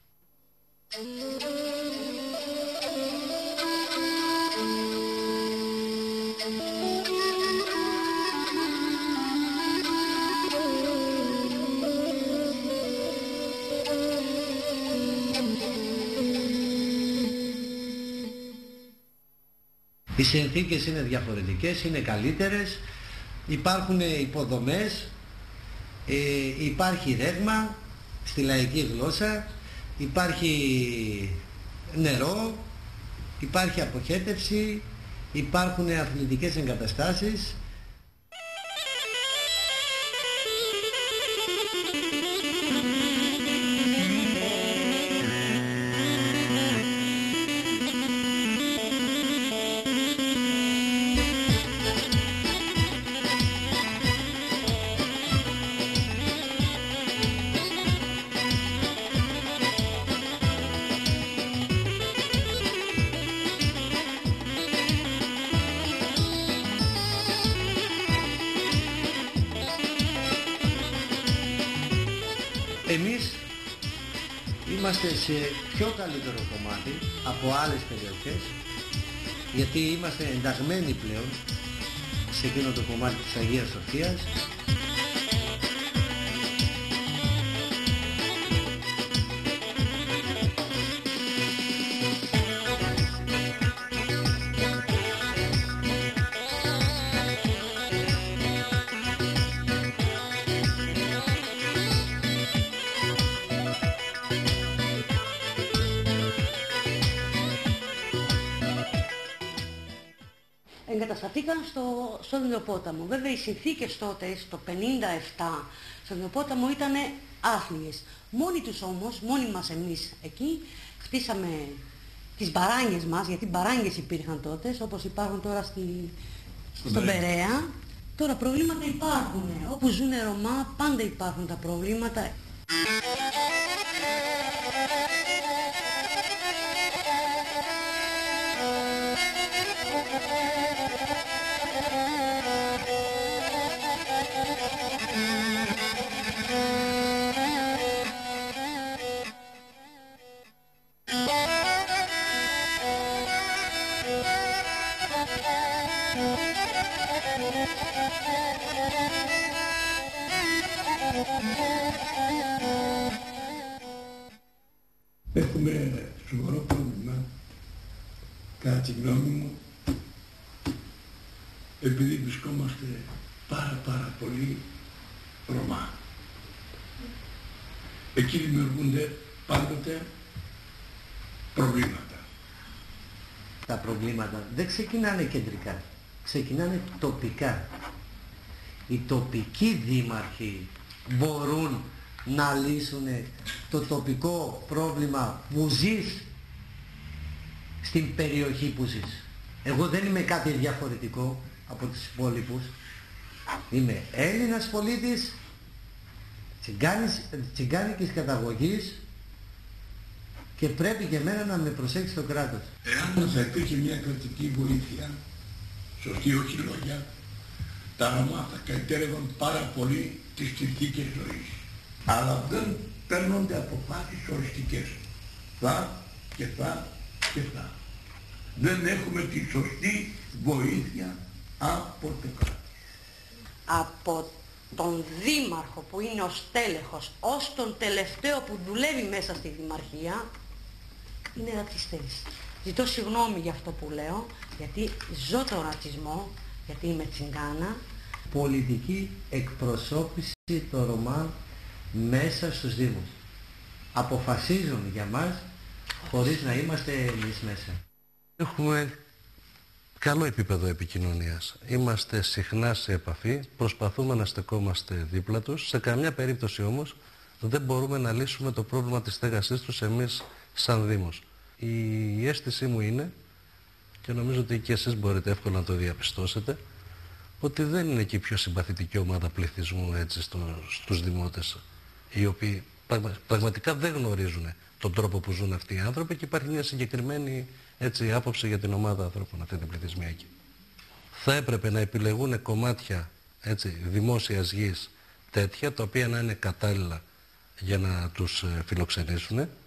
Οι συνθήκες είναι διαφορετικές, είναι καλύτερες, υπάρχουν υποδομές, ε, υπάρχει ρεύμα στη λαϊκή γλώσσα, υπάρχει νερό, υπάρχει αποχέτευση, υπάρχουν αθλητικές εγκαταστάσεις. είμαστε σε πιο καλύτερο κομμάτι από άλλες περιοχές, γιατί είμαστε ενταγμένοι πλέον σε εκείνο το κομμάτι της Αγίας Σοφίας. Εγκατασταθήκαν στο, στον Ινιοπόταμο. Βέβαια οι συνθήκες τότε, στο πενήντα επτά, στον Ινιοπόταμο ήταν άθλιες. Μόνοι τους όμως, μόνοι μας εμείς εκεί, χτίσαμε τις μπαράνιες μας, γιατί μπαράνιες υπήρχαν τότε, όπως υπάρχουν τώρα στη, στον Περαία. Τώρα προβλήματα υπάρχουν. Όπου ζουν Ρωμά, πάντα υπάρχουν τα προβλήματα. Έχουμε σοβαρό πρόβλημα, κατά τη γνώμη μου, επειδή βρισκόμαστε πάρα πάρα πολύ Ρωμά. Εκεί δημιουργούνται πάντοτε προβλήματα. Τα προβλήματα δεν ξεκινάνε κεντρικά, ξεκινάνε τοπικά. Οι τοπικοί δήμαρχοι μπορούν να λύσουν το τοπικό πρόβλημα που ζεις στην περιοχή που ζεις. Εγώ δεν είμαι κάτι διαφορετικό από τους υπόλοιπους. Είμαι Έλληνας πολίτης, τσιγκάνης, τσιγκάνικης καταγωγής και πρέπει και εμένα να με προσέξει το κράτος. Εάν θα υπήρχε μια κρατική βοήθεια, σωστή όχι λόγια, τα Ρωμά θα καιτέρευαν πάρα πολύ τις συνθήκες ζωής. Αλλά δεν παίρνονται αποφάσεις οριστικές. Θα και θα και θα. Δεν έχουμε τη σωστή βοήθεια από το κράτος. Από τον δήμαρχο που είναι ο στέλεχος ως τον τελευταίο που δουλεύει μέσα στη δημαρχία είναι ρατσιστές. Ζητώ συγγνώμη για αυτό που λέω, γιατί ζω τον ρατσισμό, γιατί είμαι τσιγκάνα. Πολιτική εκπροσώπηση των Ρωμά μέσα στους Δήμους. Αποφασίζουν για μας χωρίς να είμαστε εμείς μέσα. Έχουμε καλό επίπεδο επικοινωνίας. Είμαστε συχνά σε επαφή, προσπαθούμε να στεκόμαστε δίπλα τους. Σε καμιά περίπτωση όμως δεν μπορούμε να λύσουμε το πρόβλημα της στέγασής τους εμείς σαν Δήμος. Η αίσθησή μου είναι, και νομίζω ότι και εσείς μπορείτε εύκολα να το διαπιστώσετε, ότι δεν είναι και η πιο συμπαθητική ομάδα πληθυσμού έτσι στο, στους δημότες, οι οποίοι πραγμα, πραγματικά δεν γνωρίζουν τον τρόπο που ζουν αυτοί οι άνθρωποι και υπάρχει μια συγκεκριμένη έτσι, άποψη για την ομάδα ανθρώπων αυτή την πληθυσμιακή. Θα έπρεπε να επιλεγούν κομμάτια έτσι, δημόσιας γης τέτοια, τα οποία να είναι κατάλληλα για να τους ε, φιλοξενήσουν ε,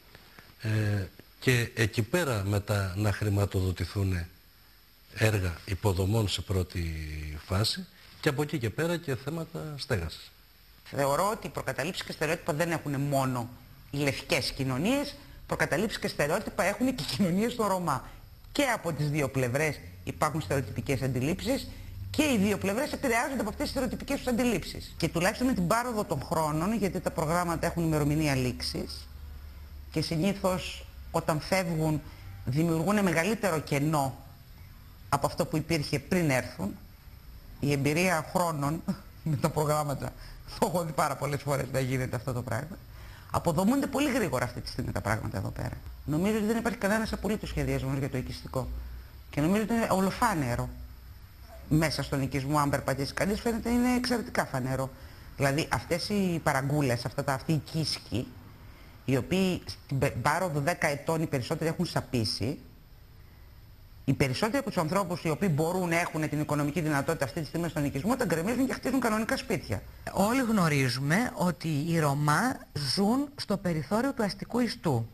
και εκεί πέρα μετά να χρηματοδοτηθούν έργα υποδομών σε πρώτη φάση και από εκεί και πέρα και θέματα στέγασης. Θεωρώ ότι οι προκαταλήψεις και στερεότυπα δεν έχουν μόνο οι λευκές κοινωνίες, προκαταλήψεις και στερεότυπα έχουν και οι κοινωνίες των Ρωμά. Και από τις δύο πλευρές υπάρχουν στερεοτυπικές αντιλήψεις και οι δύο πλευρές επηρεάζονται από αυτές τις στερεοτυπικές τους αντιλήψεις. Και τουλάχιστον με την πάροδο των χρόνων, γιατί τα προγράμματα έχουν ημερομηνία λήξης και συνήθως όταν φεύγουν δημιουργούν μεγαλύτερο κενό από αυτό που υπήρχε πριν έρθουν. Η εμπειρία χρόνων με τα προγράμματα, το έχω δει πάρα πολλές φορές να γίνεται αυτό το πράγμα. Αποδομούνται πολύ γρήγορα αυτή τη στιγμή τα πράγματα εδώ πέρα. Νομίζω ότι δεν υπάρχει κανένας απολύτως σχεδιασμός για το οικιστικό. Και νομίζω ότι είναι ολοφάνερο. Μέσα στον οικισμό, αν περπατήσει κανείς, φαίνεται είναι εξαιρετικά φανερό. Δηλαδή αυτές οι παραγκούλες, αυτά τα, αυτοί οι κίσκοι, οι οποίοι στην πάροδο δέκα ετών οι περισσότεροι έχουν σαπίσει, Οι περισσότεροι από τους ανθρώπους οι οποίοι μπορούν, έχουν την οικονομική δυνατότητα αυτή τη στιγμή στον οικισμό, τα γκρεμίζουν και χτίζουν κανονικά σπίτια. Όλοι γνωρίζουμε ότι οι Ρωμά ζουν στο περιθώριο του αστικού ιστού.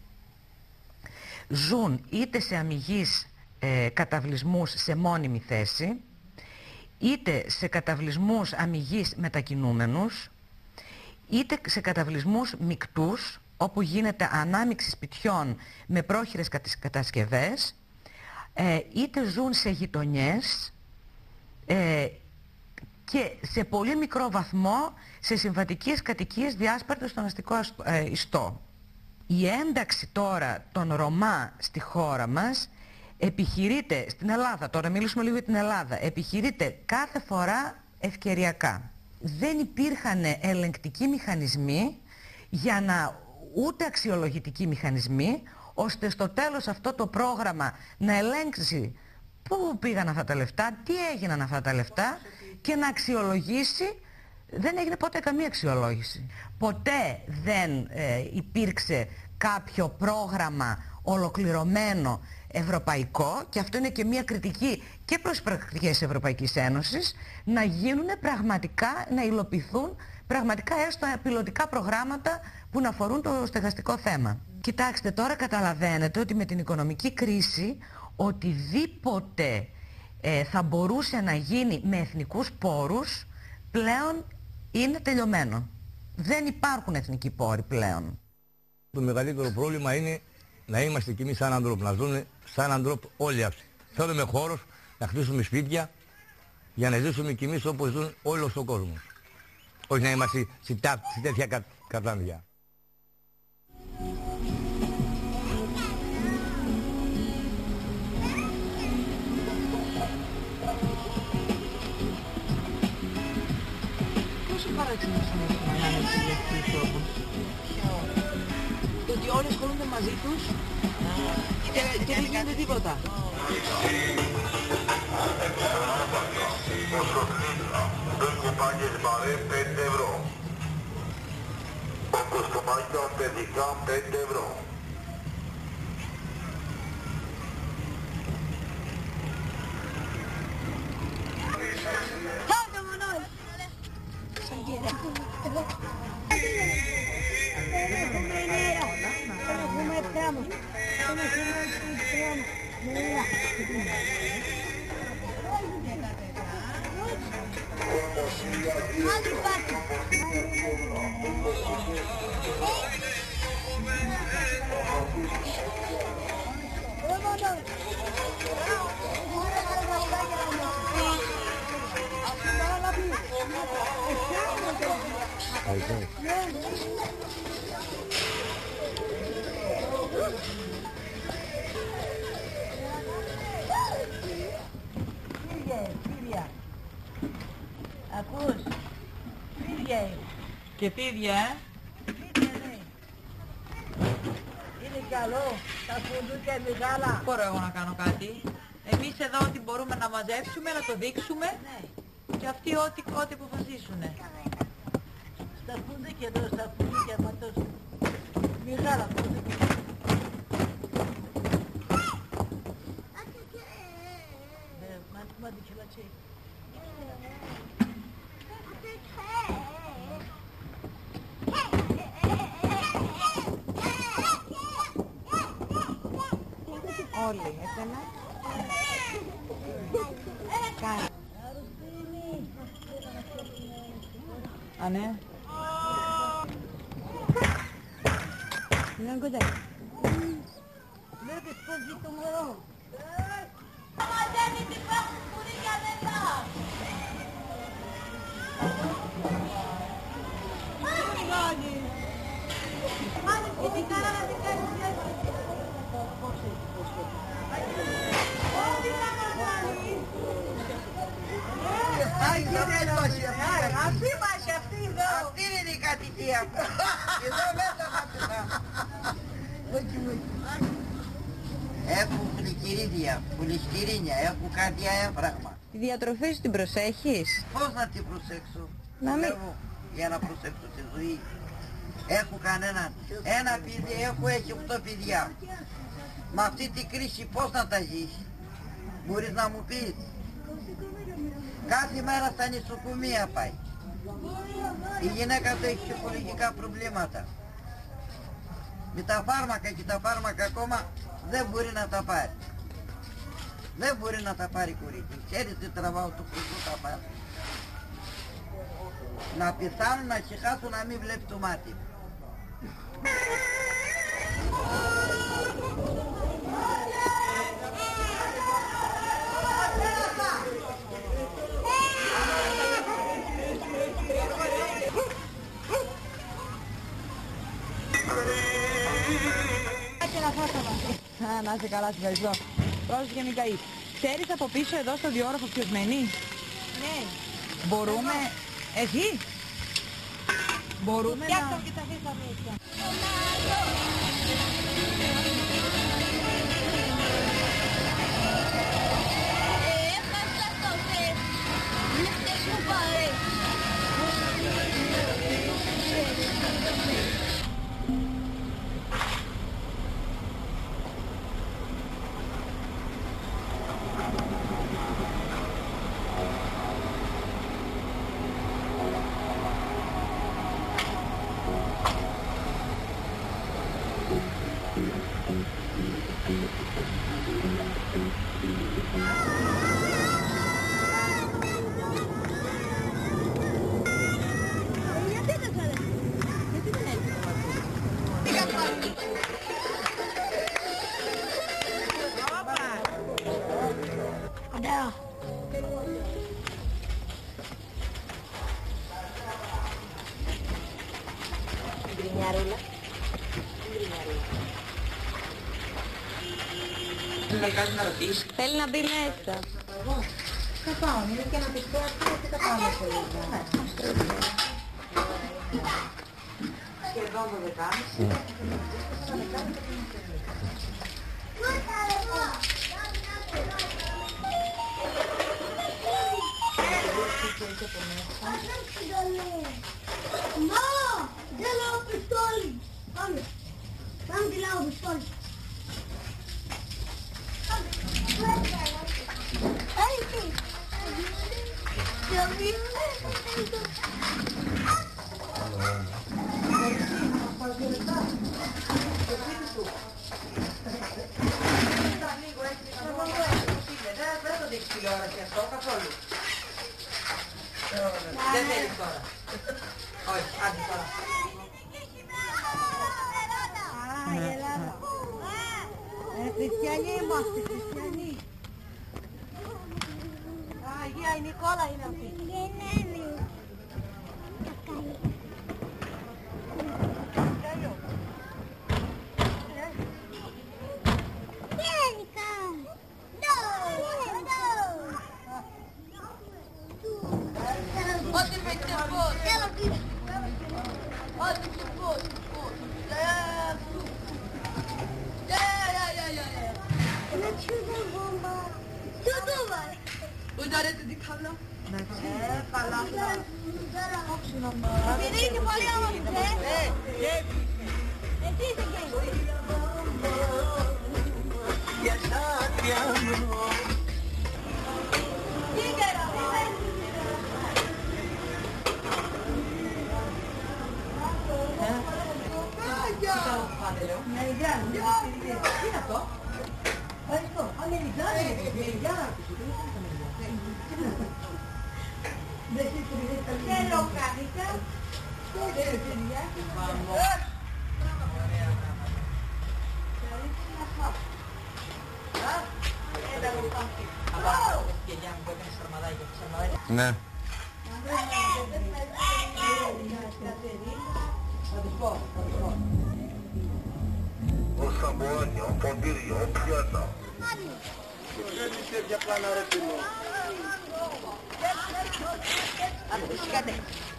Ζουν είτε σε αμυγείς ε, καταβλισμούς σε μόνιμη θέση, είτε σε καταβλισμούς αμυγείς μετακινούμενους, είτε σε καταβλισμούς μικτούς, όπου γίνεται ανάμειξη σπιτιών με πρόχειρες κατασκευές, ε, είτε ζουν σε γειτονιές ε, και σε πολύ μικρό βαθμό σε συμβατικές κατοικίες διάσπαρτες στον αστικό ε, ιστό. Η ένταξη τώρα των Ρωμά στη χώρα μας επιχειρείται στην Ελλάδα, τώρα μιλήσουμε λίγο για την Ελλάδα, επιχειρείται κάθε φορά ευκαιριακά. Δεν υπήρχαν ελεγκτικοί μηχανισμοί για να, ούτε αξιολογητικοί μηχανισμοί, ώστε στο τέλος αυτό το πρόγραμμα να ελέγξει πού πήγαν αυτά τα λεφτά, τι έγιναν αυτά τα λεφτά και να αξιολογήσει. Δεν έγινε ποτέ καμία αξιολόγηση. Ποτέ δεν ε, υπήρξε κάποιο πρόγραμμα ολοκληρωμένο ευρωπαϊκό, και αυτό είναι και μια κριτική και προς τις πρακτικές της Ευρωπαϊκής Ένωσης, να γίνουν πραγματικά, να υλοποιηθούν πραγματικά έστω πιλωτικά προγράμματα που να αφορούν το στεγαστικό θέμα. Κοιτάξτε, τώρα καταλαβαίνετε ότι με την οικονομική κρίση οτιδήποτε ε, θα μπορούσε να γίνει με εθνικούς πόρους πλέον είναι τελειωμένο. Δεν υπάρχουν εθνικοί πόροι πλέον. Το μεγαλύτερο πρόβλημα είναι να είμαστε κι εμείς σαν ανθρώπου, να ζούμε σαν ανθρώπου όλοι αυτοί. Θέλουμε χώρος να χτίσουμε σπίτια για να ζήσουμε κι εμείς όπως ζουν όλος ο κόσμος. Όχι να είμαστε σε, τά, σε τέτοια κα, κατάντια. Πόσο παράξενο είναι να είναι συλλεκτικοί τρόπος. Το ότι όλοι ασχολούνται μαζί τους και, και δεν γίνεται τίποτα. πέντε ευρώ. Κοστομάκια παιδικά πέντε ευρώ. Άντε Μανώλη! Σαν κύριε. Έχουμε ενέρα. Έχουμε τράμος. Έχουμε τράμος. Άντε υπάρχει. Φύγε, φύγε. Ακούς, φύγε. Και φύγε, ε. Φύγε, ναι. Είναι καλό, τα φουντούκια μεγάλα. Μπορώ εγώ να κάνω κάτι. Εμείς εδώ ό,τι μπορούμε να μαζέψουμε, να το δείξουμε. Ναι. Και αυτοί ό,τι, ό,τι αποφασίσουνε. Στα φουντούκια εδώ, στα φουντούκια ματός. Μεγάλα φουντούκια. Μάτι και λατσί. Όλοι, έκανα. Κάνει. Α, ναι. Είναι κοντά. Βλέπεις πώς ζει το μωρό. Μαζεύει την παχτουρία μετά. Τι κάνεις. Μάλιστα, και την κάρα να την κάνεις. Ό,τι θα μας κάνεις. Αυτή μας αυτή εδώ. Αυτή είναι η κατοικία. Εδώ μέσα θα πεθάμε. Έχουν γλυκυρίδια, πουλιστηρίνια, έχουν κάτι αέφραγμα. Τη διατροφή σου την προσέχεις? Πώς να την προσέξω? Να μην... Δουλεύω για να προσέξω τη ζωή. Έχω κανέναν. Ένα παιδί έχω, έχει οκτώ παιδιά. Με αυτή την κρίση πώς να τα ζήσει? Μπορείς να μου πεις? Κάθε μέρα στα νοσοκομεία πάει. Η γυναίκα του έχει ψυχολογικά προβλήματα. Με τα φάρμακα και τα φάρμακα ακόμα δεν μπορεί να τα πάρει. Δεν μπορεί να τα πάρει κορίτσι. Ξέρεις τι τραβάω το κουτού τα πάρει. Να πεθάνουν, να συχάσουν, να μην βλέπει το μάτι. Α, να είσαι καλά, σε ευχαριστώ. Πρόσεχε μην καείς. Ξέρεις από πίσω εδώ στο διόροφο ποιος μένει? Ναι. Μπορούμε... Εσύ? Μπορούμε να... Φτιάξαμε και τα δύο μέσα. Έχασα το θες. Είναι χτες μου πάρε. Θέλει να μπει μέσα. Θα πάω, είναι και να πεις τώρα τι θα πάμε σε λίγο. Σχεδόν το δεκάμιση. Μα, δεν λέω πιστόλι. Πάμε, πάμε τη λέω πιστόλι. Δεν το δείξει τηλεόραση αυτό καθόλου. Δεν θέλεις τώρα. Όχι, άντε τώρα. Α, η Ελλάδα. Ε, χριστιανοί είμαστε, χριστιανοί. Α, η Αγία η Νικόλα είναι αυτή. Ό,τι με τε πώς. Ό,τι με πώς. Να τσούδα βόμβα. Τσούδα. Uite, te dic cală. Ε, καλά. Επειδή είναι πολύ όμορφη, ε. Εσύ είσαι γκέι. Για σάτρια μου. Τι είναι αυτό? Ευχαριστώ. Α, μεριτζάνι. Μεριτζάνα. Θέλω κάνικα. Ναι. Ο Σαμποάνια, ο Ποντήρια, ο Πιάτα. Δεν είσαι για πλάνα ρε φίλο. Άντε, σηκάτε.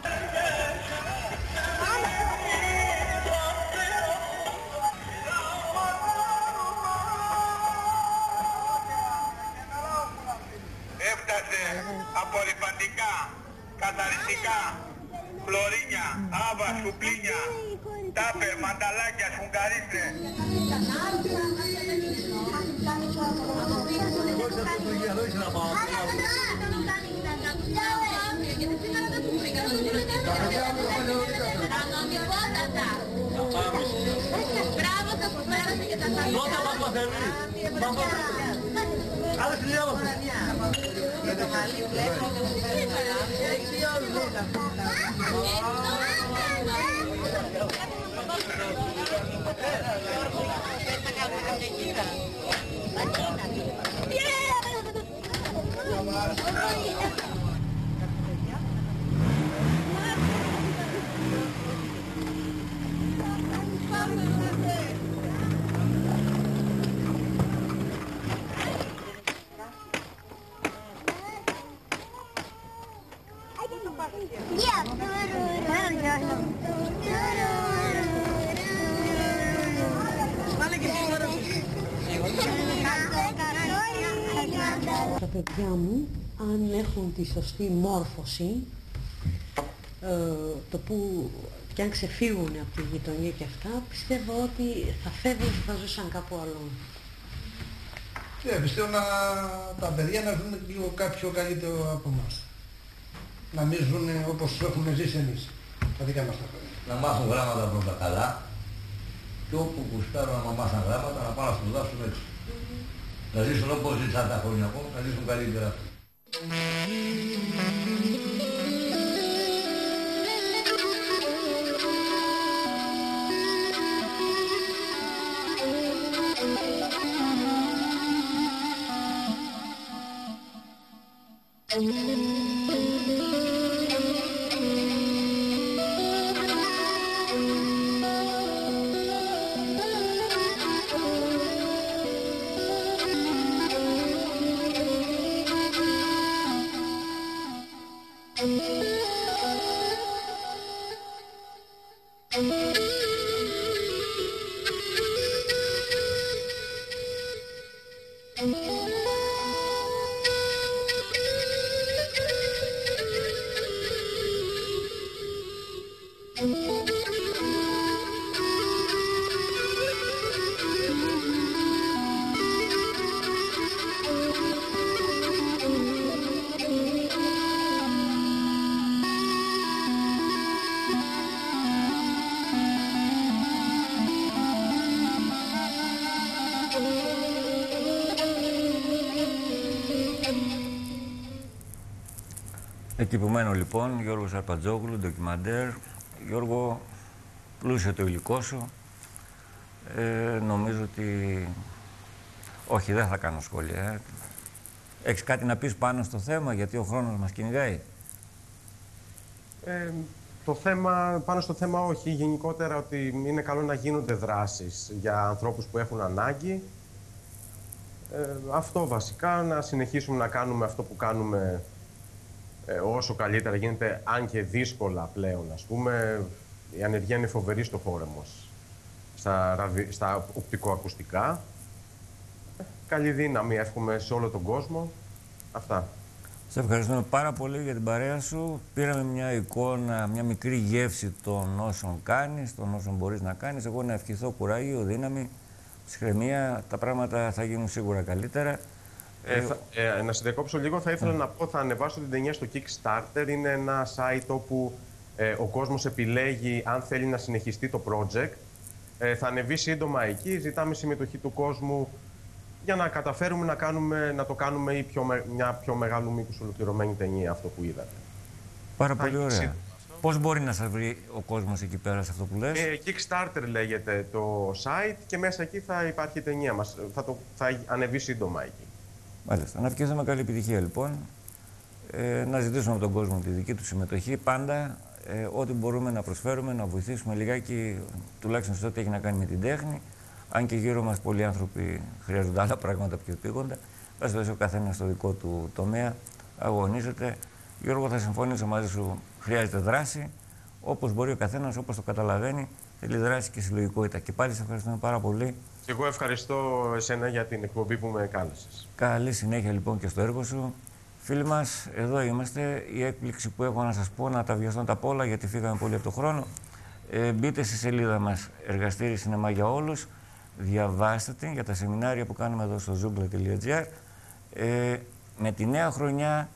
Έφτασε απορριπαντικά, καθαριστικά, φλωρίνια, άβα, σουπλίνια, τάπερ, μανταλάκια, σφουγγαρίστρες. Μπράβο, θα σου πέρασε και τα χαλιά. Τότε μας μαθαίνει. Άλλα χιλιά μας. Και το μαλλί βλέπω και το πέρα. Έτσι όλους όλα. Τα παιδιά μου, αν έχουν τη σωστή μόρφωση, ε, το που και αν ξεφύγουν από τη γειτονιά και αυτά, πιστεύω ότι θα φεύγουν και θα ζούσαν κάπου αλλού. Ναι, πιστεύω να τα παιδιά να ζουν λίγο κάποιο καλύτερο από εμάς. Να μην ζουν όπως έχουμε ζήσει εμείς, τα δικά μας τα χρόνια. Να μάθουν γράμματα πρώτα καλά και όπου κουστάρουν να μάθουν γράμματα να πάνε να σπουδάσουν έξω. Να ζήσουν όπως ζήσαν τα χρόνια ακόμα, να ζήσουν καλύτερα. Εκεί που μένω λοιπόν, Γιώργος Αρπατζόγλου, ντοκιμαντέρ. Γιώργο, πλούσιο το υλικό σου. Ε, νομίζω ότι... Όχι, δεν θα κάνω σχόλια. Ε. Έχεις κάτι να πεις πάνω στο θέμα, γιατί ο χρόνος μας κυνηγάει. Ε, το θέμα, πάνω στο θέμα όχι. Γενικότερα ότι είναι καλό να γίνονται δράσεις για ανθρώπους που έχουν ανάγκη. Ε, αυτό βασικά, να συνεχίσουμε να κάνουμε αυτό που κάνουμε ε, όσο καλύτερα γίνεται, αν και δύσκολα πλέον, ας πούμε. Η ανεργία είναι φοβερή στο χώρο μας, στα, ραδι... στα οπτικοακουστικά. Καλή δύναμη εύχομαι σε όλο τον κόσμο. Αυτά. Σε ευχαριστούμε πάρα πολύ για την παρέα σου. Πήραμε μια εικόνα, μια μικρή γεύση των όσων κάνεις, των όσων μπορείς να κάνεις. Εγώ να ευχηθώ κουράγιο, δύναμη, ψυχραιμία. Τα πράγματα θα γίνουν σίγουρα καλύτερα. Ε, θα, ε, να σε διακόψω λίγο, θα ήθελα mm. να πω, θα ανεβάσω την ταινία στο Kickstarter. Είναι ένα site όπου ε, ο κόσμος επιλέγει αν θέλει να συνεχιστεί το project. Ε, θα ανεβεί σύντομα εκεί, ζητάμε συμμετοχή του κόσμου για να καταφέρουμε να, κάνουμε, να το κάνουμε ή πιο, μια πιο μεγάλου μήκους ολοκληρωμένη ταινία, αυτό που είδατε. Πάρα πολύ ωραία. Πώς μπορεί να σας βρει ο κόσμος εκεί πέρα σε αυτό που λες? Ε, Kickstarter λέγεται το site και μέσα εκεί θα υπάρχει η ταινία μας. Θα, το, θα ανεβεί σύντομα εκεί. Μάλιστα. Να ευχηθούμε καλή επιτυχία λοιπόν. Ε, να ζητήσουμε από τον κόσμο τη δική του συμμετοχή. Πάντα ε, ό,τι μπορούμε να προσφέρουμε, να βοηθήσουμε λιγάκι, τουλάχιστον σε ό,τι έχει να κάνει με την τέχνη. Αν και γύρω μας πολλοί άνθρωποι χρειάζονται άλλα πράγματα πιο επίγοντα. Βάσει ο καθένας στο δικό του τομέα αγωνίζεται. Γιώργο, θα συμφωνήσω μαζί σου. Χρειάζεται δράση. Όπως μπορεί ο καθένας, όπως το καταλαβαίνει, θέλει δράση και συλλογικότητα. Και πάλι σε ευχαριστούμε πάρα πολύ. Και εγώ ευχαριστώ εσένα για την εκπομπή που με κάλεσες. Καλή συνέχεια λοιπόν και στο έργο σου. Φίλοι μας, εδώ είμαστε. Η έκπληξη που έχω να σας πω, να τα βιαστώ τα πόλα, γιατί φύγαμε πολύ από το χρόνο. Ε, μπείτε στη σελίδα μας Εργαστήρι Σινεμά για Όλους. Διαβάστε την για τα σεμινάρια που κάνουμε εδώ στο zoogla τελεία gr. Ε, με τη νέα χρονιά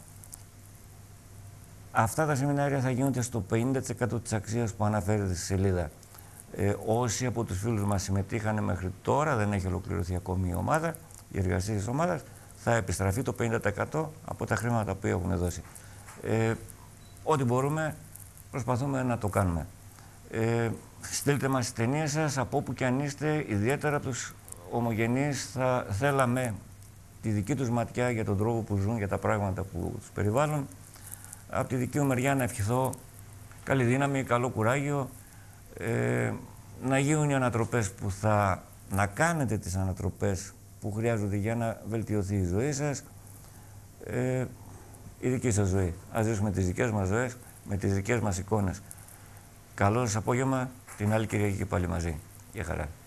αυτά τα σεμινάρια θα γίνονται στο πενήντα τοις εκατό της αξίας που αναφέρεται στη σελίδα. Ε, όσοι από τους φίλους μας συμμετείχαν μέχρι τώρα, δεν έχει ολοκληρωθεί ακόμη η ομάδα, η εργασία της ομάδας, θα επιστραφεί το πενήντα τοις εκατό από τα χρήματα που έχουν δώσει. Ε, ό,τι μπορούμε, προσπαθούμε να το κάνουμε. Ε, στείλτε μας τις ταινίες σας από όπου και αν είστε, ιδιαίτερα από τους ομογενείς. Θα θέλαμε τη δική τους ματιά για τον τρόπο που ζουν, για τα πράγματα που τους περιβάλλουν. Από τη δική μου μεριά να ευχηθώ καλή δύναμη, καλό κουράγιο, ε, να γίνουν οι ανατροπές που θα... να κάνετε τις ανατροπές που χρειάζονται για να βελτιωθεί η ζωή σας, ε, η δική σας ζωή. Ας ζήσουμε τις δικές μας ζωές, με τις δικές μας εικόνες. Καλό σας απόγευμα, την άλλη Κυριακή και πάλι μαζί. Γεια χαρά.